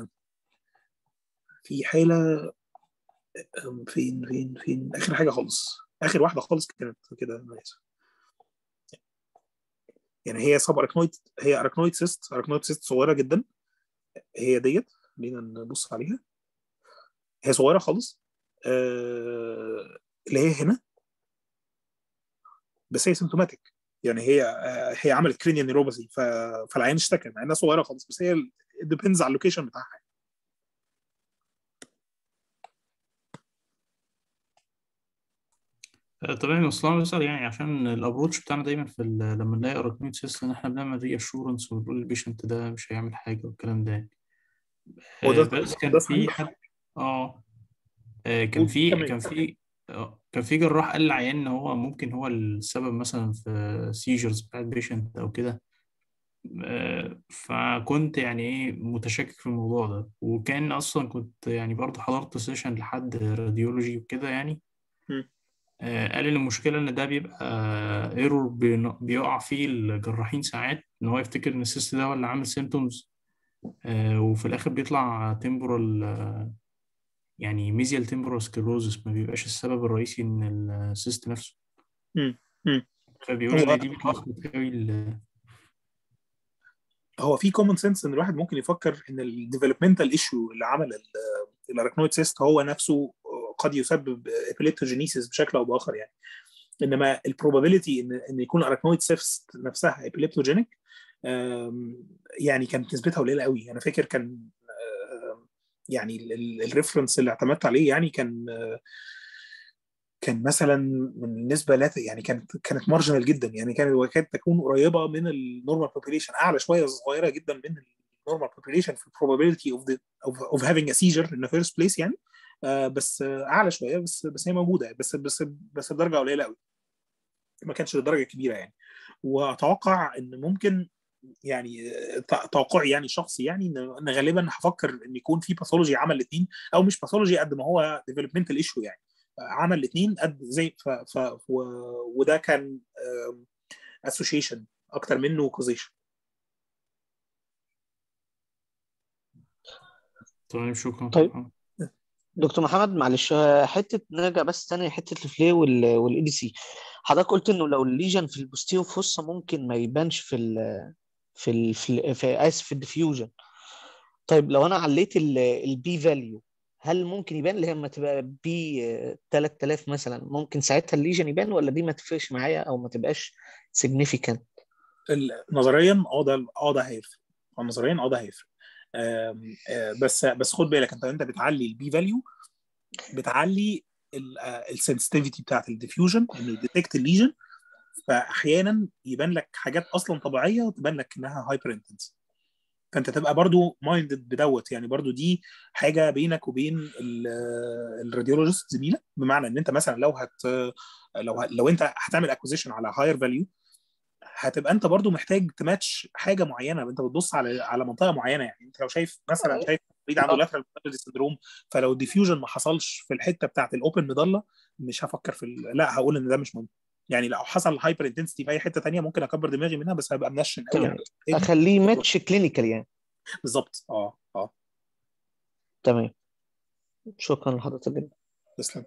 في حاله فين فين فين اخر حاجه خالص، اخر واحده خالص كانت كده، يعني هي سب اركنويد، هي اركنويد سيست، اركنويد سيست صغيره جدا، هي ديت خلينا نبص عليها، هي صغيره خالص آه اللي هي هنا، بس هي سيمتوماتيك، يعني هي آه هي عملت كرينيال نيوروباثي، فالعين اشتكى مع انها صغيره خالص، بس هي ديبيندز على اللوكيشن بتاعها. طبعا اصلا بسأل يعني عشان الابروتش بتاعنا دايما في ال- لما نلاقي اراكنويد سيست ان احنا بنعمل ري اشورنس ونقول للبيشنت ده مش هيعمل حاجه والكلام ده يعني. هو آه، ده بس ده كان في صحيح. حد اه آه، كان في كمان كان في آه، كان في جراح قال للعيان ان هو ممكن هو السبب مثلا في سيجرز بتاعت بيشنت او كده. آه، فكنت يعني ايه متشكك في الموضوع ده، وكان اصلا كنت يعني برضه حضرت سيشن لحد راديولوجي وكده يعني. آه، قال ان المشكله ان ده بيبقى ايرور بيقع فيه الجراحين ساعات، ان هو يفتكر ان السيست ده هو اللي عامل سيمتومز، وفي الاخر بيطلع تمبورال، يعني ميزيال تمبورال سكلروزس، ما بيبقاش السبب الرئيسي ان السيست نفسه. مم. مم. فبيقول هو ان دي بتلخبط قوي ال- هو في كومن سنس ان الواحد ممكن يفكر ان الديفلوبمنتال ايشيو اللي عمل الاراكنويد سيست هو نفسه قد يسبب ابيليبتوجينيسيس بشكل او باخر يعني. انما البروبابيلتي ان ان يكون الاراكنويد سيست نفسها ابيليبتوجينيك يعني كانت نسبتها قليله قوي. انا فاكر كان يعني الريفرنس اللي اعتمدت عليه يعني كان كان مثلا من نسبه لا يعني كانت كانت مارجنال جدا، يعني كانت وكاد تكون قريبه من النورمال بوبيليشن، اعلى شويه، صغيره جدا من النورمال بوبيليشن في probability of the of, of having a seizure in the first place يعني. آه بس آه اعلى شويه، بس بس هي موجوده، بس بس بس بدرجه قليله قوي، ما كانش لدرجه كبيره يعني. واتوقع ان ممكن يعني توقعي يعني شخصي يعني ان غالبا هفكر ان يكون في باثولوجي عمل الاثنين، او مش باثولوجي قد ما هو ديفلوبمنتال ايشو يعني عمل الاثنين قد زي ف ف و وده كان اسوشيشن اكتر منه كوزيشن. تمام شكرا. طيب دكتور محمد معلش، حته نرجع بس ثانيه حته الفلي والاي دي سي. حضرتك قلت انه لو الليجن في البوستيريور فوسا ممكن ما يبانش في ال في ال في, في اسف في الديفيوجن. طيب لو انا عليت البي فاليو، هل ممكن يبان اللي هي لما تبقى بي ثلاثة آلاف مثلا، ممكن ساعتها الليجن يبان ولا دي ما تفرقش معايا او ما تبقاش significant؟ نظريا اه ده اه ده هيفرق، نظريا اه ده هيفرق. بس بس خد بالك انت انت بتعلي البي فاليو، بتعلي السنسيتيفيتي بتاعت الديفيوجن انه يديتكت الليجن، فاحيانا يبان لك حاجات اصلا طبيعيه تبان لك انها هايبر انتنس، فانت تبقى برضو مايندد بدوت يعني. برضو دي حاجه بينك وبين الراديولوجيست زميلك، بمعنى ان انت مثلا لو هت لو لو انت هتعمل اكوزيشن على هاير فاليو، هتبقى انت برضو محتاج تماتش حاجه معينه، انت بتبص على على منطقه معينه يعني. انت لو شايف مثلا شايف مريض عنده لاترال باراليزي سندروم، فلو الديفيوجن ما حصلش في الحته بتاعت الاوبن مضله، مش هفكر في ال... لا هقول ان ده مش مهم يعني. لو حصل هايبر انتنسيتي في اي حته ثانيه ممكن اكبر دماغي منها، بس هبقى منشن قوي تمام، اخليه ماتش كلينيكال يعني. بالظبط اه اه تمام، شكرا لحضرتك جدا. تسلم.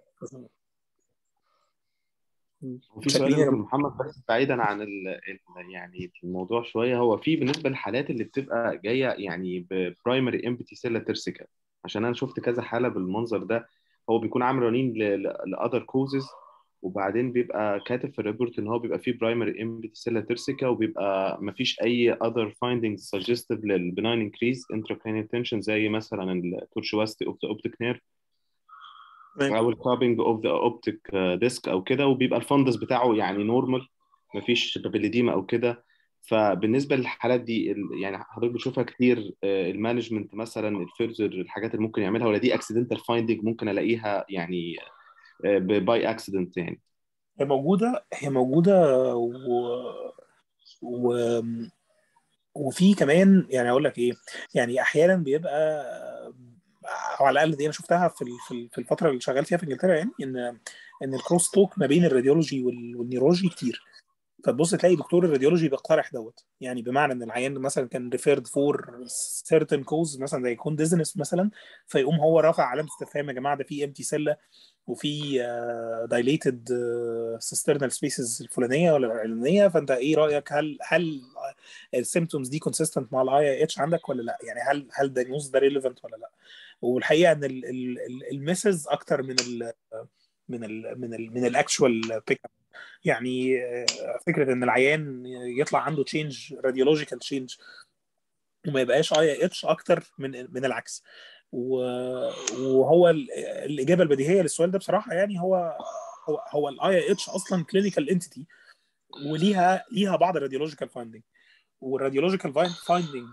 وفي سؤال يا دكتور محمد بس بعيدا عن ال ال يعني الموضوع شويه، هو في بالنسبه للحالات اللي بتبقى جايه يعني ببرايمري امبتي سيلا ترسيكا، عشان انا شفت كذا حاله بالمنظر ده، هو بيكون عامل رنين لاذر كوزز، وبعدين بيبقى كاتب في الريبورت ان هو بيبقى فيه برايمري امبتي سيلا ترسيكا، وبيبقى ما فيش اي other findings suggestive للبناين increase intracranial tension زي مثلا التورشوستي اوف ذا اوبتيك نيرف او الكابينج اوف ذا اوبتيك ديسك او كده، وبيبقى الفندس بتاعه يعني نورمال، مفيش بابيليديما او كده. فبالنسبه للحالات دي يعني حضرتك بتشوفها كتير، المانجمنت مثلا الفيرزر الحاجات اللي ممكن يعملها، ولا دي اكسيدنتال فايندنج ممكن الاقيها يعني باي اكسيدنت يعني؟ هي موجوده هي موجوده و, و... وفي كمان يعني اقول لك ايه، يعني احيانا بيبقى، او على الاقل دي انا شفتها في ال- في ال- في الفتره اللي شغال فيها في انجلترا، يعني ان ان الكروس توك ما بين الراديولوجي وال- والنيورولوجي كتير. فتبص تلاقي دكتور الراديولوجي بيقترح دوت، يعني بمعنى ان العيان مثلا كان ريفيرد فور سيرتن كوز، مثلا زي يكون ديزنس مثلا، فيقوم هو رافع علامه استفهام، يا جماعه ده في امتي سيلا وفي دايليتد سيسترنال سبيسز الفلانيه ولا العلانيه، فانت ايه رايك؟ هل هل السيمتومز دي كونسيستنت مع الاي اي اتش عندك ولا لا؟ يعني هل هل الدايجنوز ده ريليفنت ولا لا؟ والحقيقه ان المسز اكتر من ال من ال من ال من الاكشوال بيك اب. يعني آه، فكره ان العيان يطلع عنده تشينج، راديولوجيكال تشينج، وما يبقاش اي اتش اكتر من من العكس. و- وهو ال- الاجابه البديهيه للسؤال ده بصراحه، يعني هو هو هو الاي اتش اصلا كلينيكال انتيتي، وليها ليها بعض الراديولوجيكال فايندنج، والراديولوجيكال فايندنج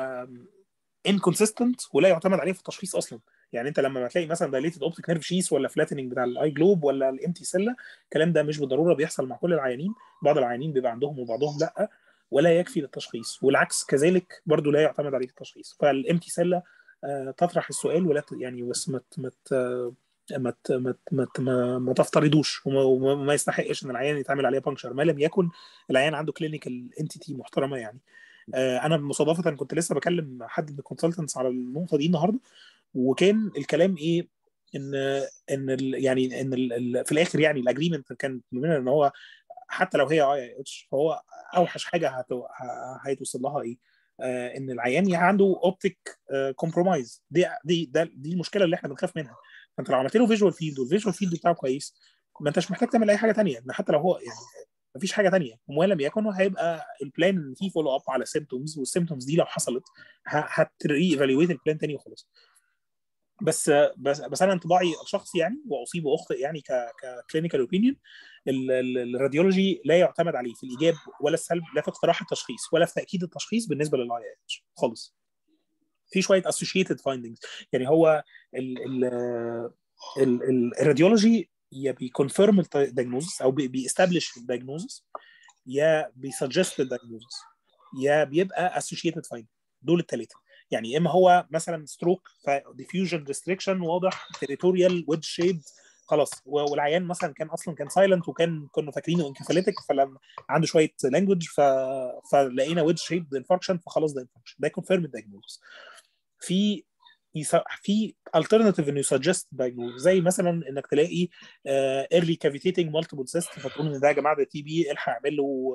انكونسيستنت ولا يعتمد عليه في التشخيص اصلا. يعني انت لما تلاقي مثلا دايليتد اوبتيك نيرف شيس ولا فلاتننج بتاع الاي جلوب ولا الامتي سيلا، الكلام ده مش بالضروره بيحصل مع كل العيانين، بعض العيانين بيبقى عندهم وبعضهم لا، ولا يكفي للتشخيص، والعكس كذلك برضو لا يعتمد عليه في التشخيص. فالامتي سيلا آه، تطرح السؤال، ولا ت- يعني بس ما ت- ما ت- ما ت- ما ت- ما ت- ما ما تفترضوش، وما وما- وما يستحقش ان العيان يتعمل عليه بانكشر ما لم يكن العيان عنده كلينيكال انتيتي محترمه يعني. آه، انا مصادفه كنت لسه بكلم حد من الكونسلتنتس على النقطه دي النهارده، وكان الكلام ايه، ان ان ال يعني ان ال ال في الاخر يعني الاجريمنت كان مننا ان هو حتى لو هي اي اتش، فهو اوحش حاجه هتو- ه- هيتوصل لها ايه؟ آه ان العيان عنده اوبتيك كومبرومايز. دي دي ده دي المشكله اللي احنا بنخاف منها. فانت لو عملت له فيجوال فيلد والفيجوال فيلد بتاعه كويس، ما انتش محتاج تعمل اي حاجه تانية، ان حتى لو هو يعني مفيش حاجه تانية، وما لم يكن هيبقى البلان ان في فولو اب على سيمتومز، والسيمتومز دي لو حصلت هتري ايفالويت البلان تاني وخلاص. بس بس بس انا انطباعي الشخصي يعني، واصيب واخطئ يعني ك ككلينيكال اوبينيون، الراديولوجي لا يعتمد عليه في الايجاب ولا السلب، لا في اقتراح التشخيص ولا في تاكيد التشخيص بالنسبه للاي اتش خالص. في شويه associated findings، يعني هو ال ال ال ال الراديولوجي يا بيكونفيرم الدايجنوزس او بيستابلش الدايجنوزس، يا بيسجست الدايجنوزس، يا بيبقى associated finding. دول الثلاثه. يعني اما هو مثلا ستروك فديفيوجن ريستريكشن واضح، تريتوريال ويدج شيد خلاص، والعيان مثلا كان اصلا كان سايلنت وكان كنا فاكرينه انكفاليتك، فلما عنده شويه لانجوج ف... فلقينا ويدج شيد انفاركشن، فخلاص ده انفاركشن، ده كونفيرم الدايجنوز. في يس... في alternative انه يسجست دايجنوز، زي مثلا انك تلاقي ايرلي كافيتيتنج مالتيبل سيست، فتقول ان ده يا جماعه ده تي بي، الحق اعمل له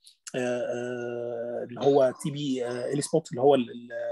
اللي هو تي بي ال سبوت، اللي هو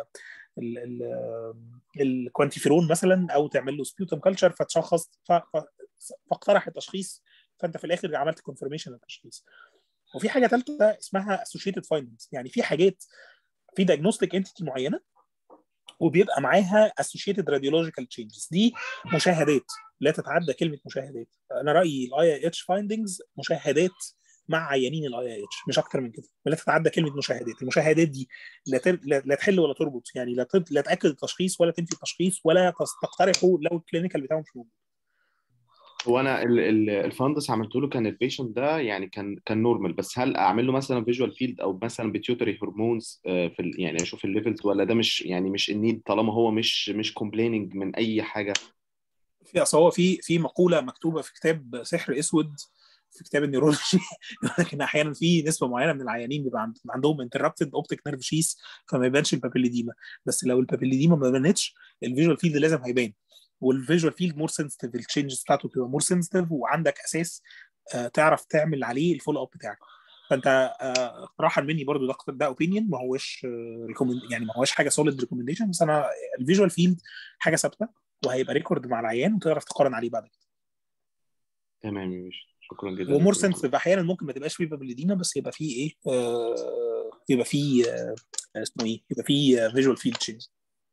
الكوانتيفيرون مثلا، او تعمل له سبيوتم كلتشر فتشخص، فاقترح التشخيص، فانت في الاخر عملت كونفirmation للتشخيص. وفي حاجه ثالثه اسمها associated findings، يعني في حاجات في diagnostic entity معينه وبيبقى معاها associated radiological changes، دي مشاهدات لا تتعدى كلمه مشاهدات. انا رايي الاي اتش فايندنجز مشاهدات مع عيانين الاي اتش، مش اكتر من كده، لا تتعدى كلمه مشاهدات. المشاهدات دي لا, تر... لا تحل ولا تربط، يعني لا, ت... لا تاكد التشخيص ولا تنفي التشخيص ولا تقترحه لو الكلينيكال بتاعه مش موجود. هو انا ال- ال- الفندس عملته له، كان البيشنت ده يعني كان كان نورمال، بس هل اعمل له مثلا فيجوال فيلد او مثلا بيتيوتري هرمونز في ال- يعني اشوف الليفلز، ولا ده مش يعني مش النيد طالما هو مش مش كومبليننج من اي حاجه؟ في اصل هو في في مقوله مكتوبه في كتاب سحر اسود في كتاب النيورولوجي لكن احيانا في نسبه معينه من العيانين بيبقى عندهم انتربتد اوبتيك نيرف شيس، فما يبانش البابيليديما، بس لو البابيليديما ما بانتش الفيجوال فيلد لازم هيبان، والفيجوال فيلد مور سنسيتيف، التشينجز بتاعته بتبقى مور سنسيتيف، وعندك اساس آه تعرف تعمل عليه الفولو اب بتاعك. فانت آه اقتراحا مني برضو ده ده اوبينيون، ما هوش آه يعني ما هوش حاجه سوليد ريكومنديشن، بس انا الفيجوال فيلد حاجه ثابته وهيبقى ريكورد مع العيان وتعرف تقارن عليه بعد كده. تمام يا باشا، شكرا جدا. ومور سنسيتيف احيانا ممكن ما تبقاش فيه بابليديما، بس يبقى فيه ايه آه يبقى فيه آه اسمه ايه يبقى فيه فيجوال فيلد تشينج.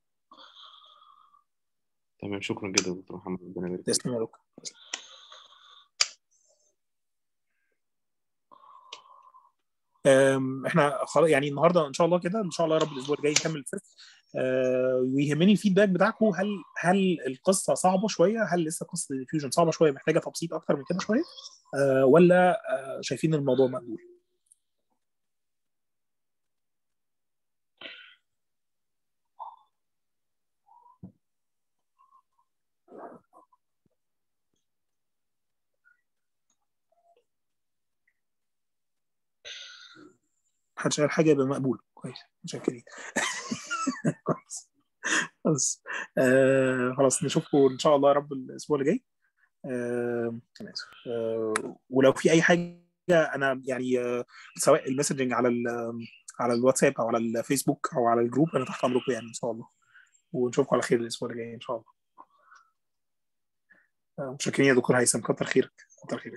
تمام، شكرا جدا دكتور محمد، ربنا يبارك فيك. تسلم يا دكتور. احنا خلاص يعني النهارده ان شاء الله كده، ان شاء الله يا رب الاسبوع الجاي نكمل الفيلم. أه ويهمني الفيدباك بتاعكم، هل هل القصه صعبه شويه؟ هل لسه قصه الديفيوجن صعبه شويه محتاجه تبسيط اكتر من كده شويه؟ أه ولا أه شايفين الموضوع مقبول؟ محدش قال حاجه يبقى مقبول. كويس، متشكرين. كويس. بس آه خلاص، نشوفكم ان شاء الله يا رب الاسبوع اللي جاي. آه أنا آسف. آه ولو في اي حاجه انا يعني آه سواء المسجنج على على الواتساب او على الفيسبوك او على الجروب، انا تحت امركم يعني ان شاء الله. ونشوفكم على خير الاسبوع اللي جاي ان شاء الله. آه متشكرين يا دكتور هيثم، كتر خيرك كتر خيرك.